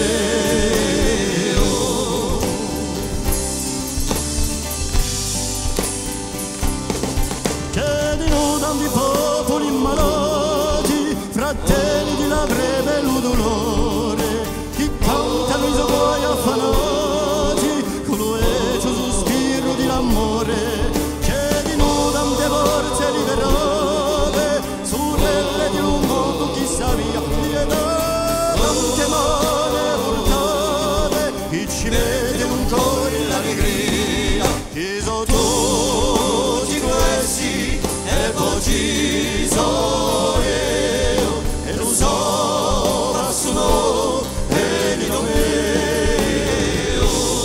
C'è di noi tanti popoli malati, fratelli di la breve e lo dolore, chi cantano i suoi affanati, con lo ecio sospiro di l'amore. C'è di noi tante forze liberate, sorelle di un mondo chi sa via, tante mani portate, chi ci vede un cuore l'allegria, chi sono tutti questi e poi ci sono io, e lo so, nessuno e di nome io.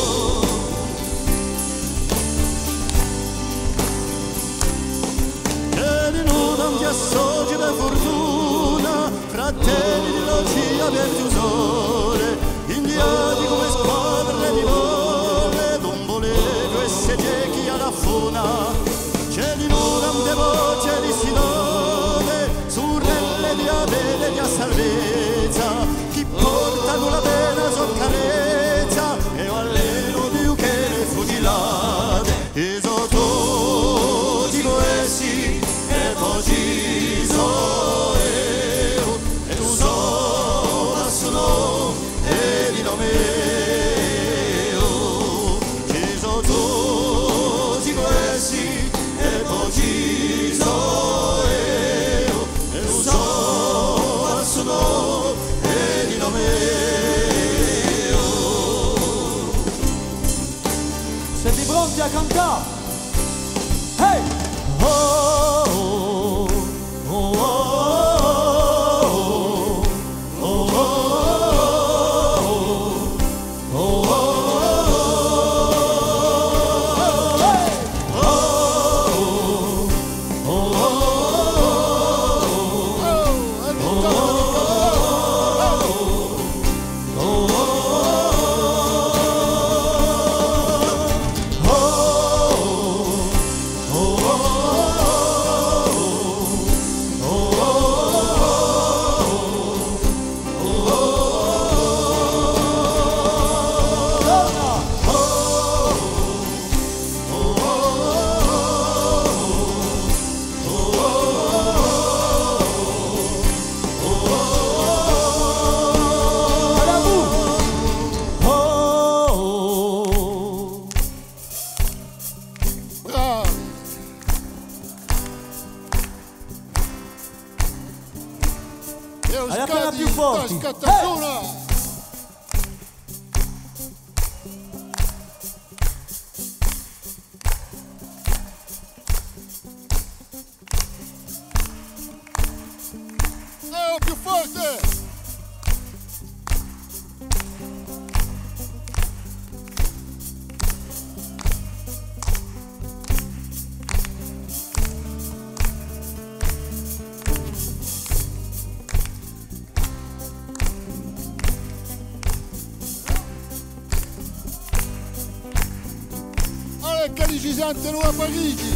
E di noi tanti associati per fortuna, fratelli di logia per chiusore, indiani come squadre di vole, domboleto e sediechi alla funa. C'è di noi tante voci di Sidone, sorelle di Abele e di salvezza, chi portano la pena soccarezza e alleno di che le fucilate, e sono tutti questi e poi ci sono io, e lo so, nessuno e di nome io, ci sono tutti questi e poi ci sono io, e lo so, nessuno e di nome io. Siete pronti a cantare? Hey! Oh, oh, oh, oh, oh, oh, forti. Più forte! Allora, ci sentono a Parigi!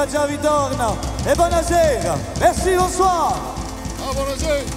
sera già ritorno e buonasera, merci, bonsoir. Ah, buonasera.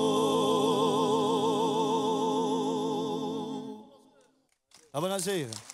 Buonasera.